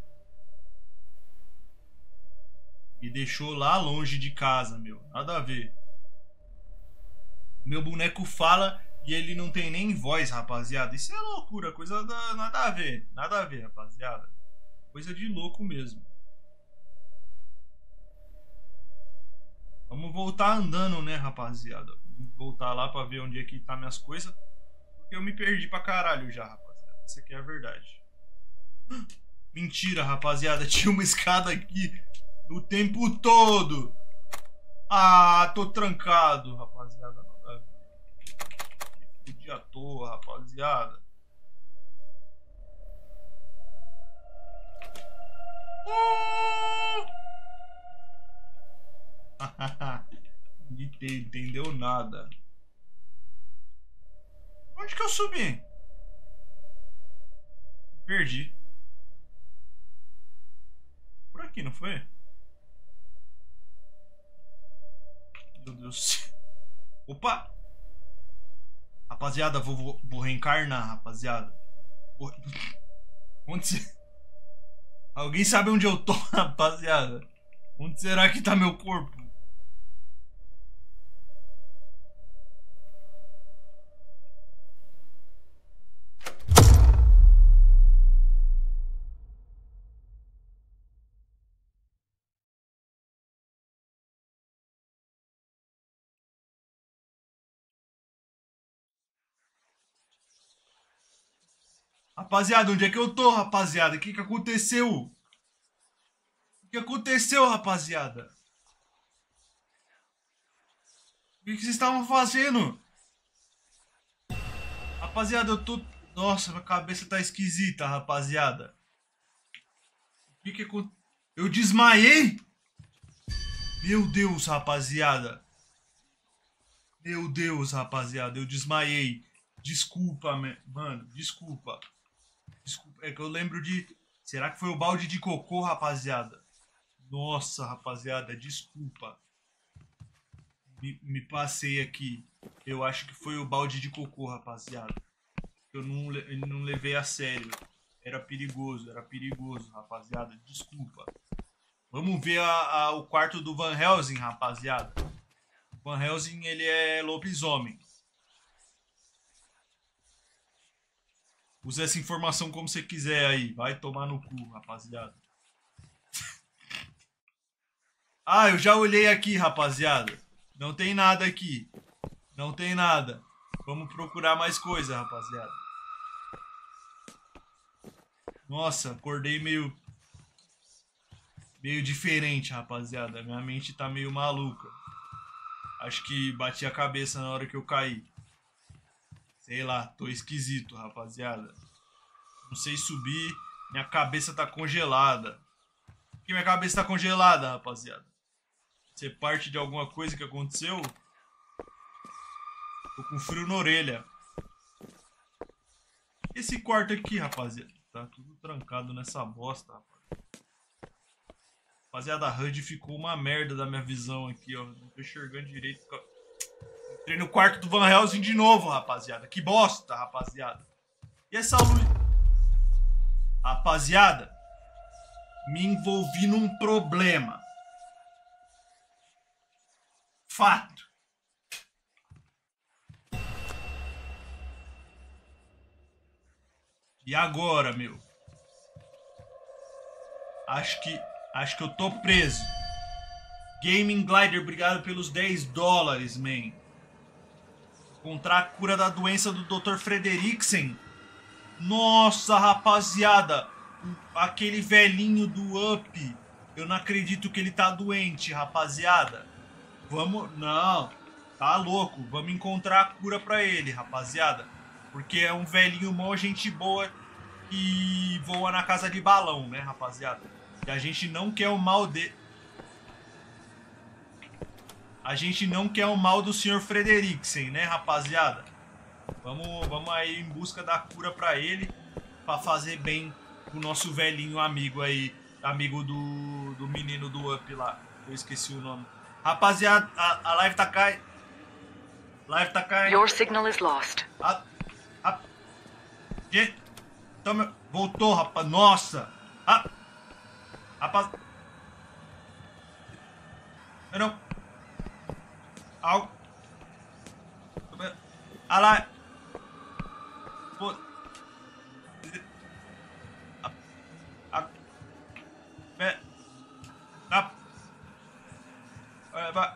Me deixou lá longe de casa, meu. Nada a ver. Meu boneco fala e ele não tem nem voz, rapaziada. Isso é loucura, coisa da... Nada a ver, rapaziada. Coisa de louco mesmo. Vamos voltar andando, né, rapaziada? Vamos voltar lá pra ver onde é que tá minhas coisas. Porque eu me perdi pra caralho já, rapaziada. Isso aqui é a verdade. Mentira, rapaziada. Tinha uma escada aqui o tempo todo. Ah, tô trancado, rapaziada. Que fudi à toa, rapaziada. Ninguém entendeu nada. Onde que eu subi? Perdi. Por aqui, não foi? Meu Deus. Opa! Rapaziada, vou reencarnar, rapaziada. Onde você... Alguém sabe onde eu tô, rapaziada? Onde será que tá meu corpo? Rapaziada, onde é que eu tô, rapaziada? O que que aconteceu? O que aconteceu, rapaziada? O que que vocês estavam fazendo? Rapaziada, eu tô... Nossa, minha cabeça tá esquisita, rapaziada. O que que aconteceu? Eu desmaiei? Meu Deus, rapaziada. Meu Deus, rapaziada, eu desmaiei. Desculpa, mano, desculpa. Desculpa, é que eu lembro de... Será que foi o balde de cocô, rapaziada? Nossa, rapaziada, desculpa. Me passei aqui. Eu acho que foi o balde de cocô, rapaziada. Eu não levei a sério. Era perigoso, rapaziada. Desculpa. Vamos ver o quarto do Van Helsing, rapaziada. O Van Helsing, ele é lobisomem. Usa essa informação como você quiser aí. Vai tomar no cu, rapaziada. Ah, eu já olhei aqui, rapaziada. Não tem nada aqui. Não tem nada. Vamos procurar mais coisa, rapaziada. Nossa, acordei meio diferente, rapaziada. Minha mente tá meio maluca. Acho que bati a cabeça na hora que eu caí. Sei lá, tô esquisito, rapaziada. Não sei subir. Minha cabeça tá congelada. Por que minha cabeça tá congelada, rapaziada? Você parte de alguma coisa que aconteceu? Tô com frio na orelha. Esse quarto aqui, rapaziada. Tá tudo trancado nessa bosta, rapaz. Rapaziada, a HUD ficou uma merda da minha visão aqui, ó. Não tô enxergando direito. Entrei no quarto do Van Helsing de novo, rapaziada. Que bosta, rapaziada. E essa luz... Rapaziada, me envolvi num problema. Fato. E agora, meu? Acho que eu tô preso. Gaming Glider, obrigado pelos $10, man. Encontrar a cura da doença do Dr. Frederiksen. Nossa, rapaziada. Aquele velhinho do Up. Eu não acredito que ele tá doente, rapaziada. Vamos... Não. Tá louco. Vamos encontrar a cura pra ele, rapaziada. Porque é um velhinho mó gente boa que voa na casa de balão, né, rapaziada? E a gente não quer o mal de... A gente não quer o mal do Sr. Frederiksen, né, rapaziada? Vamos aí em busca da cura pra ele, pra fazer bem o nosso velhinho amigo aí, amigo do menino do Up lá. Eu esqueci o nome. Rapaziada, a live tá caindo. Live tá caindo. Your signal is lost. Gente, então, voltou, rapaz. Nossa. Rapaz. Eu não. Au. Lá. Pô. Vai.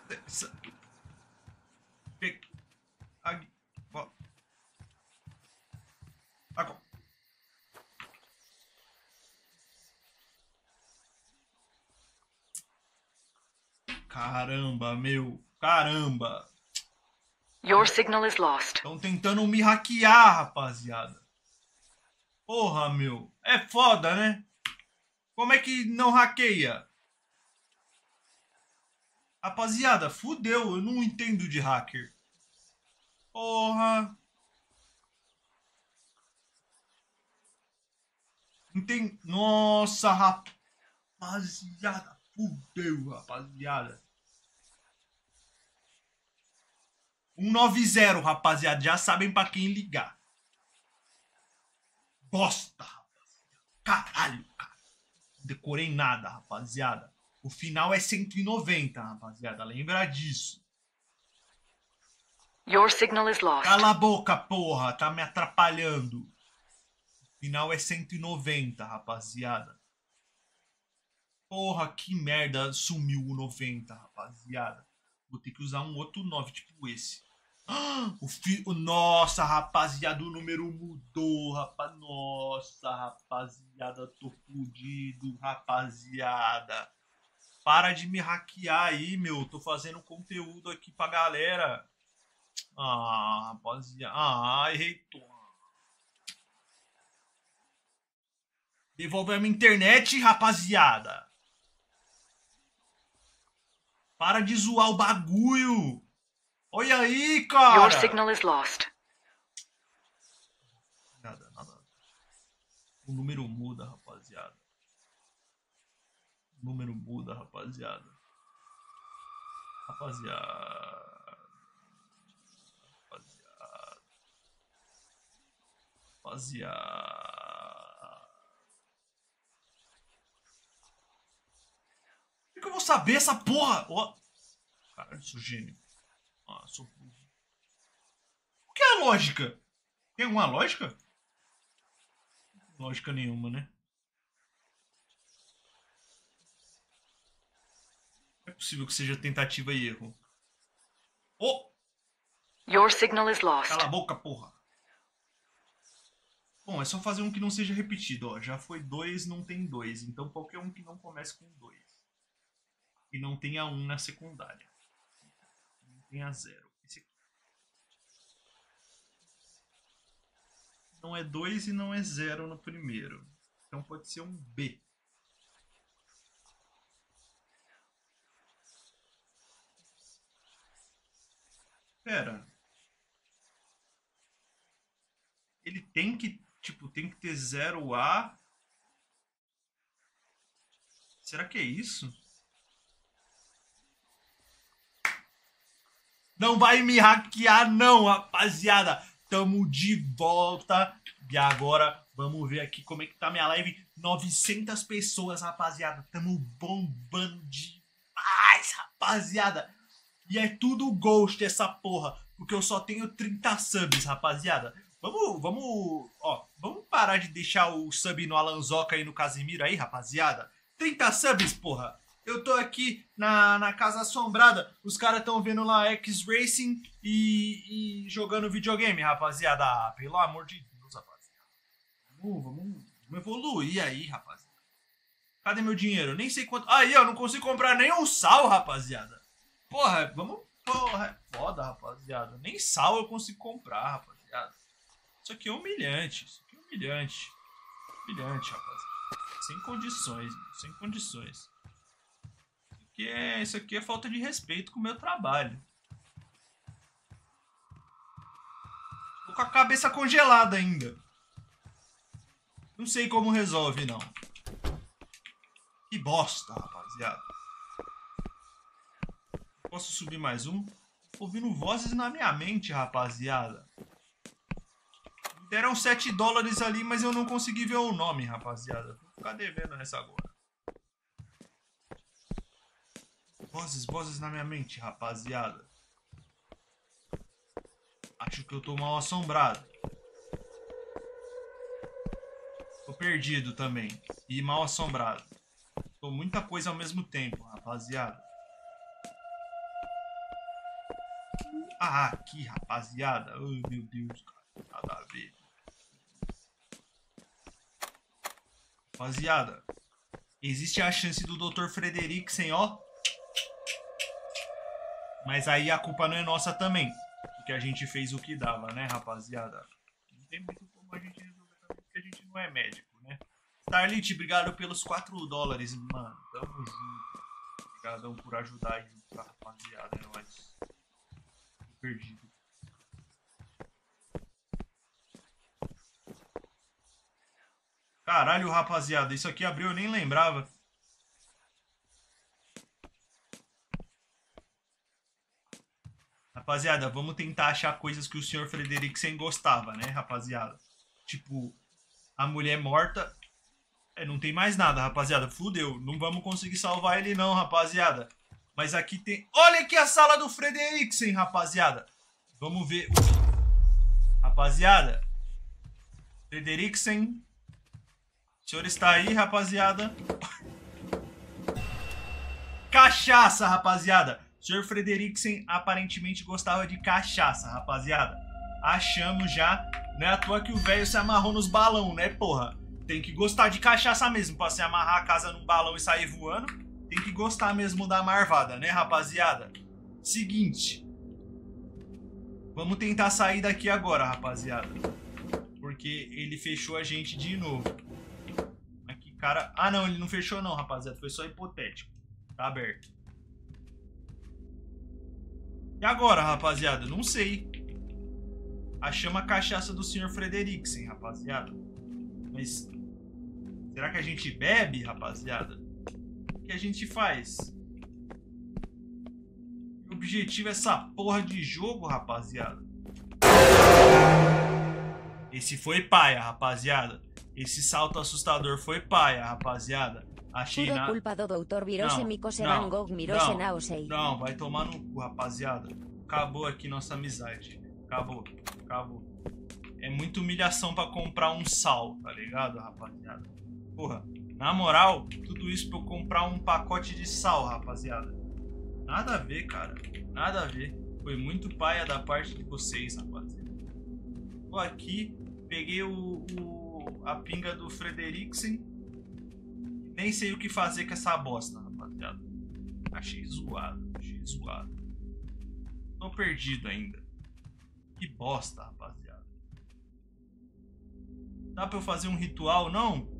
Caramba, meu. Caramba. Your signal is lost. Estão tentando me hackear, rapaziada. Porra, meu. É foda, né? Como é que não hackeia? Rapaziada, fudeu. Eu não entendo de hacker. Porra. Nossa, rapaz. Rapaziada, fudeu, rapaziada. 190, rapaziada. Já sabem pra quem ligar. Bosta, rapaziada. Caralho, cara. Não decorei nada, rapaziada. O final é 190, rapaziada. Lembra disso. Your signal is lost. Cala a boca, porra. Tá me atrapalhando. O final é 190, rapaziada. Porra, que merda. Sumiu o 90, rapaziada. Vou ter que usar um outro 9, tipo esse. Nossa, rapaziada, o número mudou, rapaz. Nossa, rapaziada, tô fudido, rapaziada. Para de me hackear aí, meu. Tô fazendo conteúdo aqui pra galera. Ah, rapaziada. Ah, errei. Devolve a minha internet, rapaziada. Para de zoar o bagulho. Olha aí, cara. Your signal is lost. Nada. O número muda, rapaziada. O número muda, rapaziada. Rapaziada. Por que eu vou saber essa porra? Oh. Caralho, sou gênio. Ah, sou burro. O que é a lógica? Tem alguma lógica? Lógica nenhuma, né? É possível que seja tentativa e erro. Oh! Your signal is lost. Cala a boca, porra. Bom, é só fazer um que não seja repetido, ó. Já foi 2, não tem 2. Então qualquer um que não comece com 2. E não tenha 1 na secundária. Não tenha 0. Esse aqui. Não é 2 e não é 0 no primeiro. Então pode ser um B. Pera. Ele tem que, tipo, tem que ter 0A. Será que é isso? Não vai me hackear não, rapaziada. Tamo de volta. E agora, vamos ver aqui como é que tá minha live. 900 pessoas, rapaziada. Tamo bombando demais, rapaziada. E é tudo ghost essa porra. Porque eu só tenho 30 subs, rapaziada. Vamos parar de deixar o sub no Alanzoca e no Casimiro aí, rapaziada. 30 subs, porra. Eu tô aqui na Casa Assombrada. Os caras tão vendo lá X-Racing e jogando videogame, rapaziada. Ah, pelo amor de Deus, rapaziada. Vamos evoluir aí, rapaziada. Cadê meu dinheiro? Nem sei quanto... Aí, eu não consigo comprar nem um sal, rapaziada. Porra, Porra, é foda, rapaziada. Nem sal eu consigo comprar, rapaziada. Isso aqui é humilhante. Humilhante, rapaziada. Sem condições, mano. Sem condições. Isso aqui é falta de respeito com o meu trabalho. Tô com a cabeça congelada ainda. Não sei como resolve, não. Que bosta, rapaziada. Posso subir mais um? Tô ouvindo vozes na minha mente, rapaziada. Me deram $7 ali, mas eu não consegui ver o nome, rapaziada. Vou ficar devendo essa agora. Vozes na minha mente, rapaziada. Acho que eu tô mal assombrado. Tô perdido também. E mal assombrado. Tô muita coisa ao mesmo tempo, rapaziada. Ah, aqui, rapaziada. Oh, meu Deus, cara. Nada a ver. Rapaziada, existe a chance do Dr. Frederiksen, ó. Mas aí a culpa não é nossa também. Porque a gente fez o que dava, né, rapaziada? Não tem muito como a gente resolver também, porque a gente não é médico, né? Starlit, obrigado pelos $4, mano. Tamo junto. Obrigadão por ajudar aí, rapaziada. É nóis. Tô perdido. Caralho, rapaziada. Isso aqui abriu, eu nem lembrava. Rapaziada, vamos tentar achar coisas que o Sr. Frederiksen gostava, né, rapaziada? Tipo, a mulher morta. Não tem mais nada, rapaziada. Fudeu. Não vamos conseguir salvar ele não, rapaziada. Mas aqui tem... Olha aqui a sala do Frederiksen, rapaziada. Vamos ver. Rapaziada. Frederiksen. O senhor está aí, rapaziada. Cachaça, rapaziada. O senhor Frederiksen aparentemente gostava de cachaça, rapaziada. Achamos já. Não é à toa que o velho se amarrou nos balão, né, porra? Tem que gostar de cachaça mesmo. Pra se amarrar a casa num balão e sair voando, tem que gostar mesmo da marvada, né, rapaziada? Seguinte. Vamos tentar sair daqui agora, rapaziada. Porque ele fechou a gente de novo. Aqui, cara... Ah, não, ele não fechou não, rapaziada. Foi só hipotético. Tá aberto. E agora, rapaziada? Não sei. Achamos a cachaça do Sr. Frederiksen, rapaziada. Mas... será que a gente bebe, rapaziada? O que a gente faz? O objetivo é essa porra de jogo, rapaziada. Esse foi paia, rapaziada. Esse salto assustador foi paia, rapaziada. Achei na... Não, vai tomar no cu, rapaziada. Acabou aqui nossa amizade. Acabou. É muita humilhação pra comprar um sal, tá ligado, rapaziada? Porra, na moral, tudo isso pra eu comprar um pacote de sal, rapaziada. Nada a ver, cara. Nada a ver. Foi muito paia da parte de vocês, rapaziada. Tô aqui, peguei a pinga do Frederiksen. Nem sei o que fazer com essa bosta, rapaziada. Achei zoado. Tô perdido ainda. Que bosta, rapaziada. Dá pra eu fazer um ritual, não?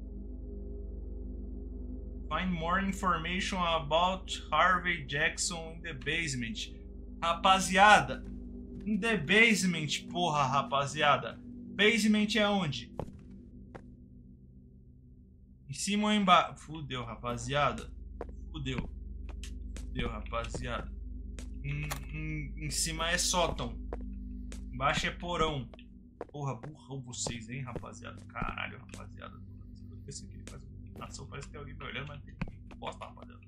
Find more information about Harvey Jackson in the basement. Rapaziada. In the basement, porra, rapaziada. Basement é onde? Em cima ou embaixo? Fudeu, rapaziada. Fudeu, rapaziada. Em cima é sótão. Embaixo é porão. Porra, burrão vocês, hein, rapaziada. Caralho, rapaziada. Esse aqui faz ação, parece que tem alguém me olhando, mas tem bosta, rapaziada.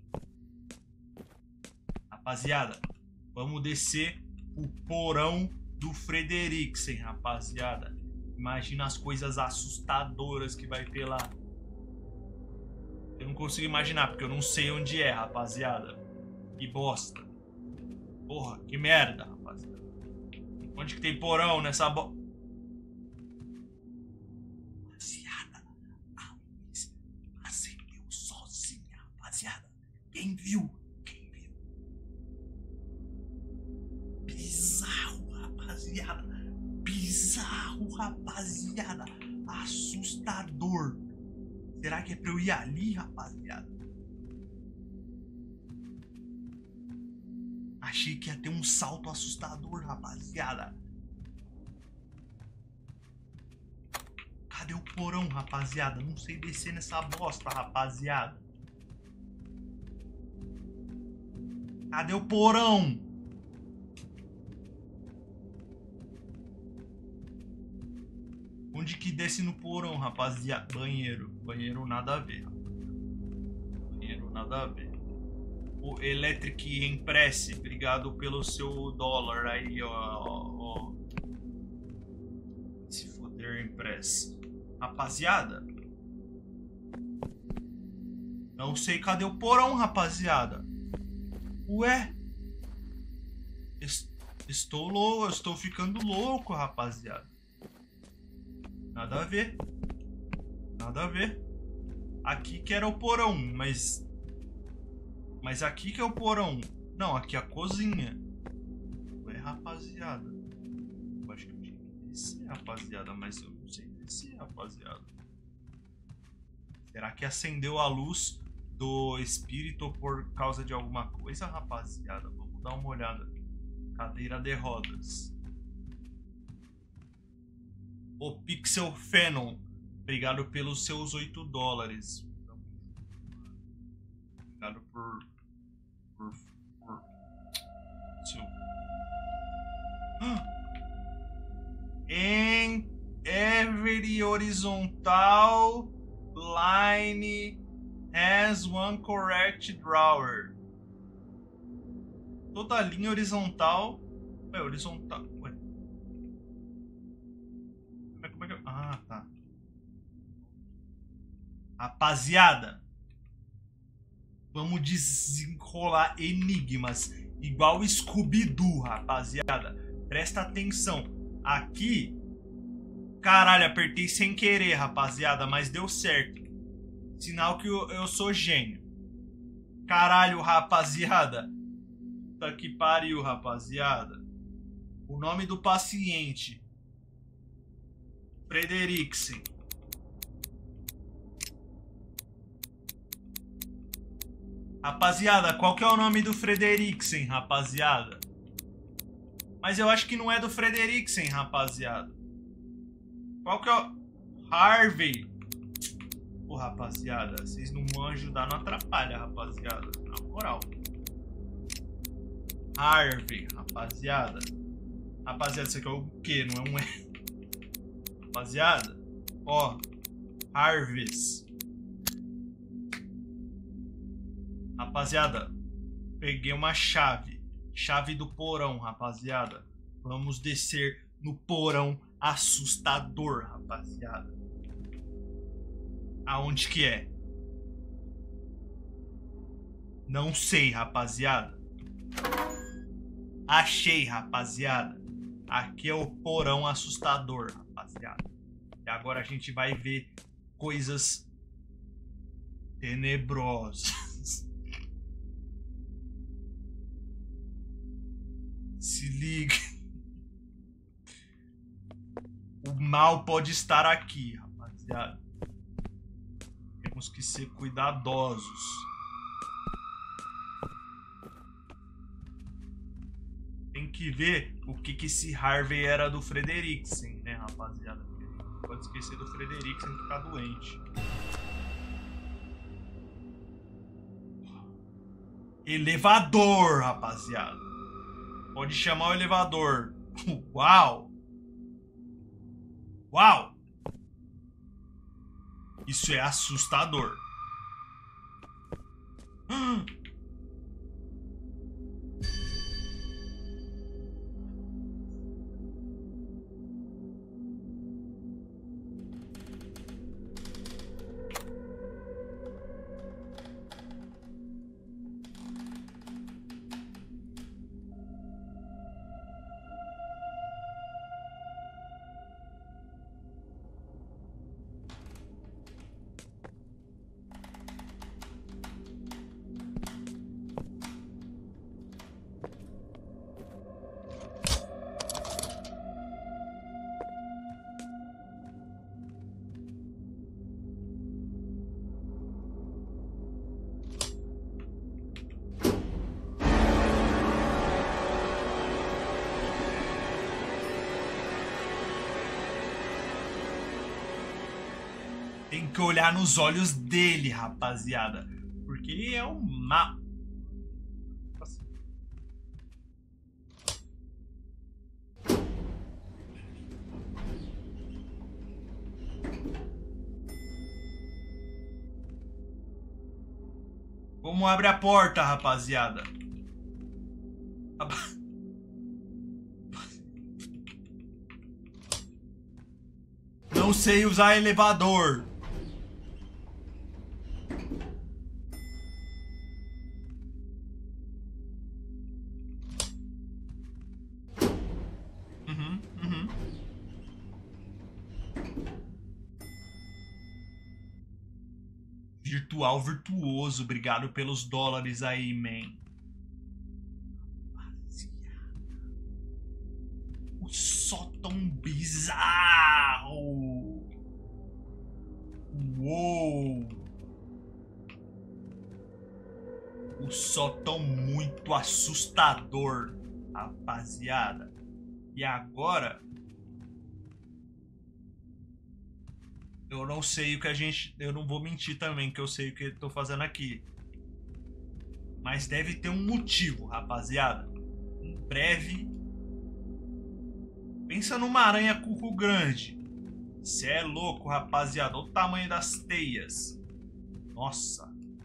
Rapaziada, vamos descer o porão do Frederiksen, rapaziada. Imagina as coisas assustadoras que vai ter lá. Eu não consigo imaginar, porque eu não sei onde é, rapaziada. Que bosta. Porra, que merda, rapaziada. Onde que tem porão nessa Rapaziada, a luz acendeu sozinha, rapaziada. Quem viu? Bizarro, rapaziada. Assustador. Será que é pra eu ir ali, rapaziada? Achei que ia ter um salto assustador, rapaziada. Cadê o porão, rapaziada? Não sei descer nessa bosta, rapaziada. Cadê o porão? Onde que desce no porão, rapaziada? Banheiro. Banheiro nada a ver. Banheiro nada a ver. O Electric Empress, obrigado pelo seu dólar aí, ó. Se foder, Empress. Rapaziada. Não sei cadê o porão, rapaziada. Ué. Estou louco, eu estou ficando louco, rapaziada. Nada a ver. Nada a ver. Aqui que era o porão, mas aqui que é o porão. Não, aqui é a cozinha. Ué, rapaziada. Eu acho que eu tinha que descer, rapaziada, mas eu não sei descer, rapaziada. Será que acendeu a luz do espírito por causa de alguma coisa, rapaziada? Vamos dar uma olhada. Cadeira de rodas. O Pixel Phenom, obrigado pelos seus 8 dólares. Obrigado por seu... Em every horizontal line has one correct drawer. Toda linha horizontal. Ué, horizontal. Ué. Como é que eu... Ah, tá. Rapaziada, vamos desenrolar enigmas igual Scooby-Doo, rapaziada. Presta atenção. Aqui, caralho, apertei sem querer, rapaziada, mas deu certo. Sinal que eu sou gênio. Caralho, rapaziada. Puta que pariu, rapaziada. O nome do paciente: Frederiksen. Rapaziada, qual que é o nome do Frederiksen, rapaziada? Mas eu acho que não é do Frederiksen, rapaziada. Qual que é o... Harvey. Pô, rapaziada, vocês não vão ajudar, não atrapalha, rapaziada. Na moral. Harvey, rapaziada. Rapaziada, isso aqui é o quê? Não é um E. Rapaziada, ó. Harveys. Rapaziada, peguei uma chave. Chave do porão, rapaziada. Vamos descer no porão assustador, rapaziada. Aonde que é? Não sei, rapaziada. Achei, rapaziada. Aqui é o porão assustador, rapaziada. E agora a gente vai ver coisas tenebrosas. Se liga. O mal pode estar aqui, rapaziada. Temos que ser cuidadosos. Tem que ver o que esse Harvey era do Frederiksen, né, rapaziada? Não pode esquecer do Frederiksen ficar doente. Elevador, rapaziada. Pode chamar o elevador. Uau! Uau! Isso é assustador. Tem que olhar nos olhos dele, rapaziada. Porque ele é um mal. Como abre a porta, rapaziada? Não sei usar elevador. Virtual virtuoso, obrigado pelos dólares aí, man. O sótão bizarro. Uou. O sótão muito assustador, rapaziada. E agora... eu não sei o que a gente... eu não vou mentir também, que eu sei o que eu tô fazendo aqui. Mas deve ter um motivo, rapaziada. Em breve Pensa numa aranha cuco grande. Cê é louco, rapaziada. Olha o tamanho das teias. Nossa.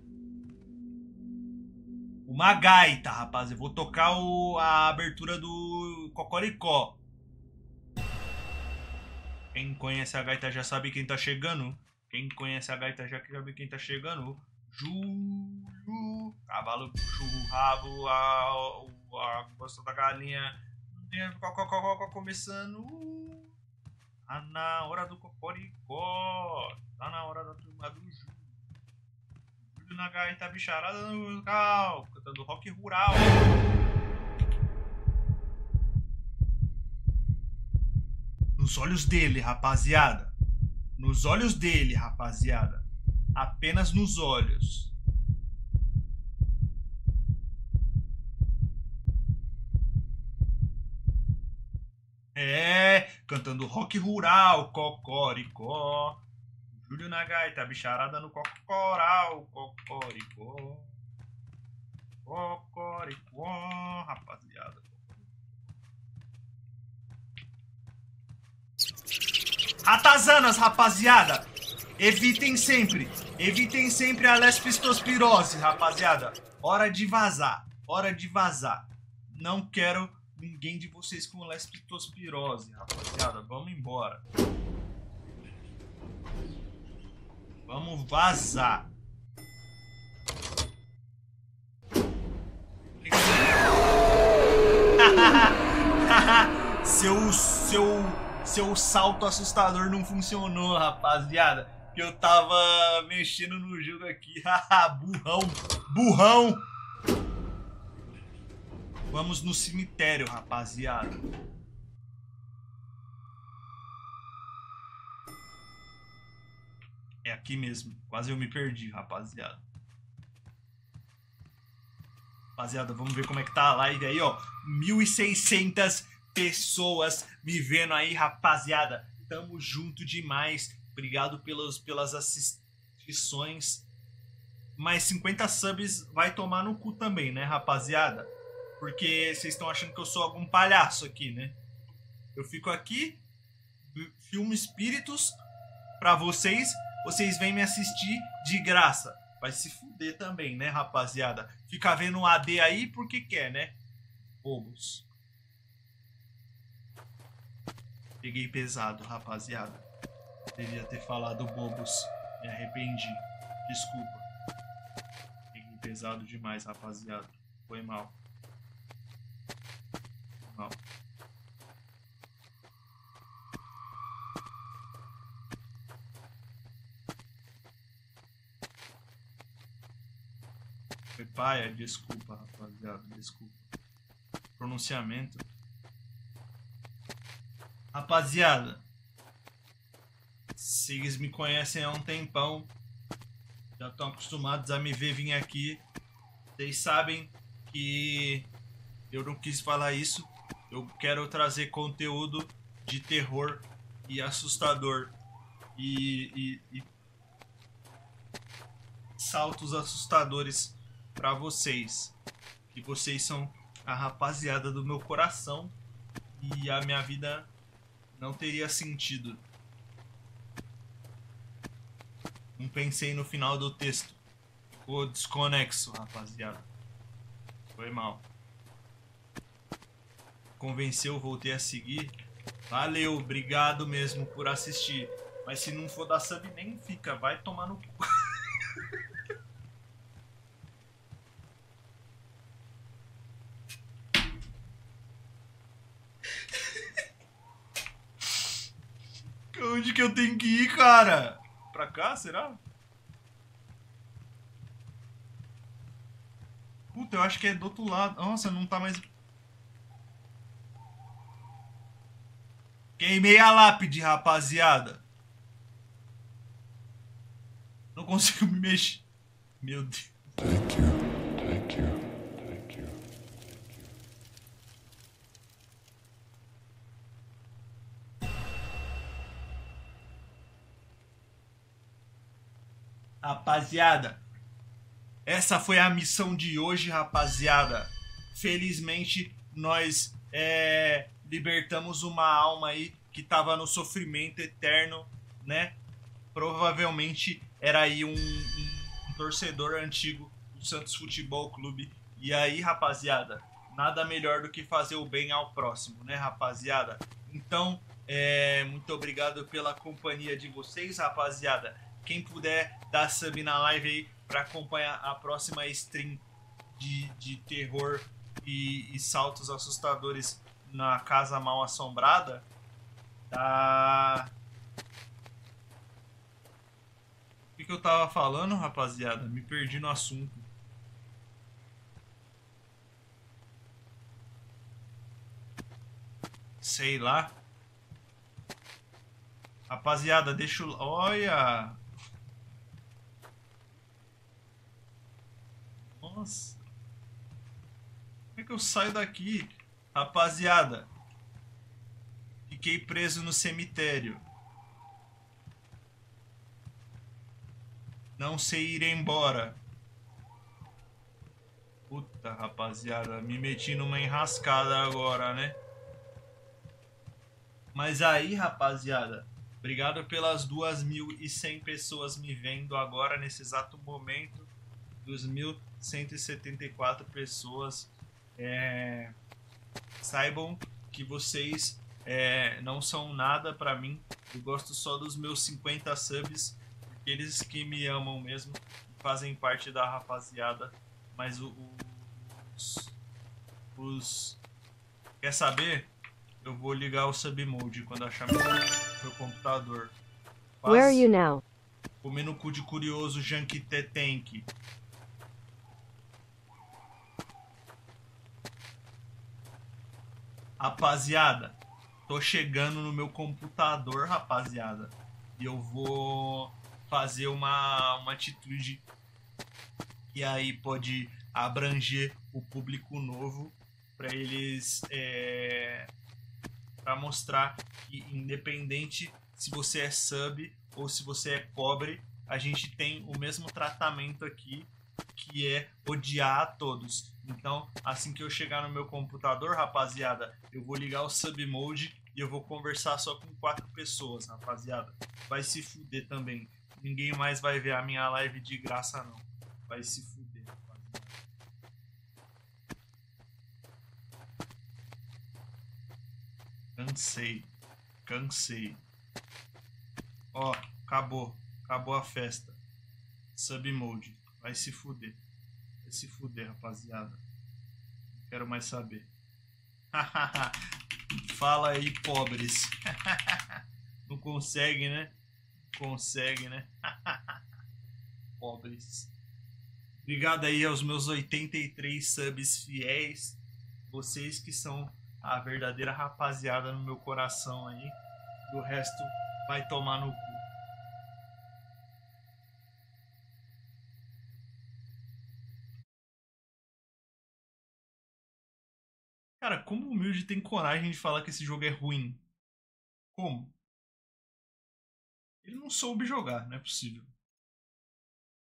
Uma gaita, rapaz. Eu vou tocar a abertura do Cocoricó. Quem conhece a gaita já sabe quem tá chegando. Quem conhece a gaita já sabe quem tá chegando. Júlio. Cavalo puxa o rabo. A gosta da galinha. Começando. Tá na hora do Cocoricó. Tá na hora da turma do Júlio. Júlio na gaita bicharada no musical. Cantando rock rural. Nos olhos dele, rapaziada. Nos olhos dele, rapaziada. Apenas nos olhos. É, cantando rock rural, Cocoricó. Júlio na gaita, bicharada no cocoral, Cocoricó. Cocoricó, rapaziada. Ratazanas, rapaziada. Evitem sempre a leptospirose, rapaziada. Hora de vazar, hora de vazar. Não quero ninguém de vocês com leptospirose, rapaziada. Vamos embora. Vamos vazar. Seu salto assustador não funcionou, rapaziada. Que eu tava mexendo no jogo aqui. Burrão. Burrão. Vamos no cemitério, rapaziada. É aqui mesmo. Quase eu me perdi, rapaziada. Rapaziada, vamos ver como é que tá a live aí, ó. 1.600 pessoas me vendo aí, rapaziada. Tamo junto demais. Obrigado pelas assistências. Mas 50 subs vai tomar no cu também, né, rapaziada? Porque vocês estão achando que eu sou algum palhaço aqui, né? Eu fico aqui, filmo espíritos pra vocês. Vocês vêm me assistir de graça. Vai se fuder também, né, rapaziada? Fica vendo um AD aí porque quer, né? Bobos. Peguei pesado, rapaziada. Devia ter falado bobos. Me arrependi. Desculpa. Peguei pesado demais, rapaziada. Foi mal. Foi mal. Foi paia? Desculpa, rapaziada. Desculpa. Pronunciamento. Rapaziada, vocês me conhecem há um tempão, já estão acostumados a me ver vir aqui. Vocês sabem que eu não quis falar isso. Eu quero trazer conteúdo de terror e assustador e saltos assustadores para vocês. E vocês são a rapaziada do meu coração e a minha vida não teria sentido. Não pensei no final do texto. Ficou desconexo, rapaziada. Foi mal. Convenceu, voltei a seguir. Valeu, obrigado mesmo por assistir. Mas se não for dar sub, nem fica. Vai tomar no cu. Onde que eu tenho que ir, cara? Pra cá, será? Puta, eu acho que é do outro lado. Nossa, não tá mais... Queimei a lápide, rapaziada. Não consigo me mexer. Meu Deus. Thank you, thank you, thank you. Rapaziada, essa foi a missão de hoje, rapaziada. Felizmente, nós libertamos uma alma aí que tava no sofrimento eterno, né? Provavelmente era aí um torcedor antigo do Santos Futebol Clube. E aí, rapaziada, nada melhor do que fazer o bem ao próximo, né, rapaziada? Então, muito obrigado pela companhia de vocês, rapaziada. Quem puder dar sub na live aí para acompanhar a próxima stream de terror e saltos assustadores na Casa Mal Assombrada, tá... O que eu tava falando, rapaziada? Me perdi no assunto. Sei lá. Rapaziada, deixa o... Olha! Nossa. Como é que eu saio daqui? Rapaziada. Fiquei preso no cemitério. Não sei ir embora. Puta, rapaziada. Me meti numa enrascada agora, né? Mas aí, rapaziada, obrigado pelas 2.100 pessoas me vendo agora, nesse exato momento. 2.174 pessoas. Saibam que vocês não são nada pra mim. Eu gosto só dos meus 50 subs. Aqueles que me amam mesmo, fazem parte da rapaziada. Mas os... Quer saber? Eu vou ligar o sub mode quando achar meu computador. Where are you now? Comendo cu de curioso, Janky Tank. Rapaziada, tô chegando no meu computador, rapaziada. E eu vou fazer uma atitude que aí pode abranger o público novo para eles para mostrar que independente se você é sub ou se você é pobre, a gente tem o mesmo tratamento aqui, que é odiar a todos. Então, assim que eu chegar no meu computador, rapaziada, eu vou ligar o sub mode e eu vou conversar só com 4 pessoas, rapaziada. Vai se fuder também. Ninguém mais vai ver a minha live de graça, não. Vai se fuder, rapaziada. Cansei. Ó, acabou a festa. Sub mode. Vai se fuder, rapaziada. Não quero mais saber. Fala aí, pobres. Não consegue, né? Pobres. Obrigado aí aos meus 83 subs fiéis. Vocês que são a verdadeira rapaziada no meu coração aí. E o resto vai tomar no cu. Cara, como o Humilde tem coragem de falar que esse jogo é ruim? Como? Ele não soube jogar, não é possível.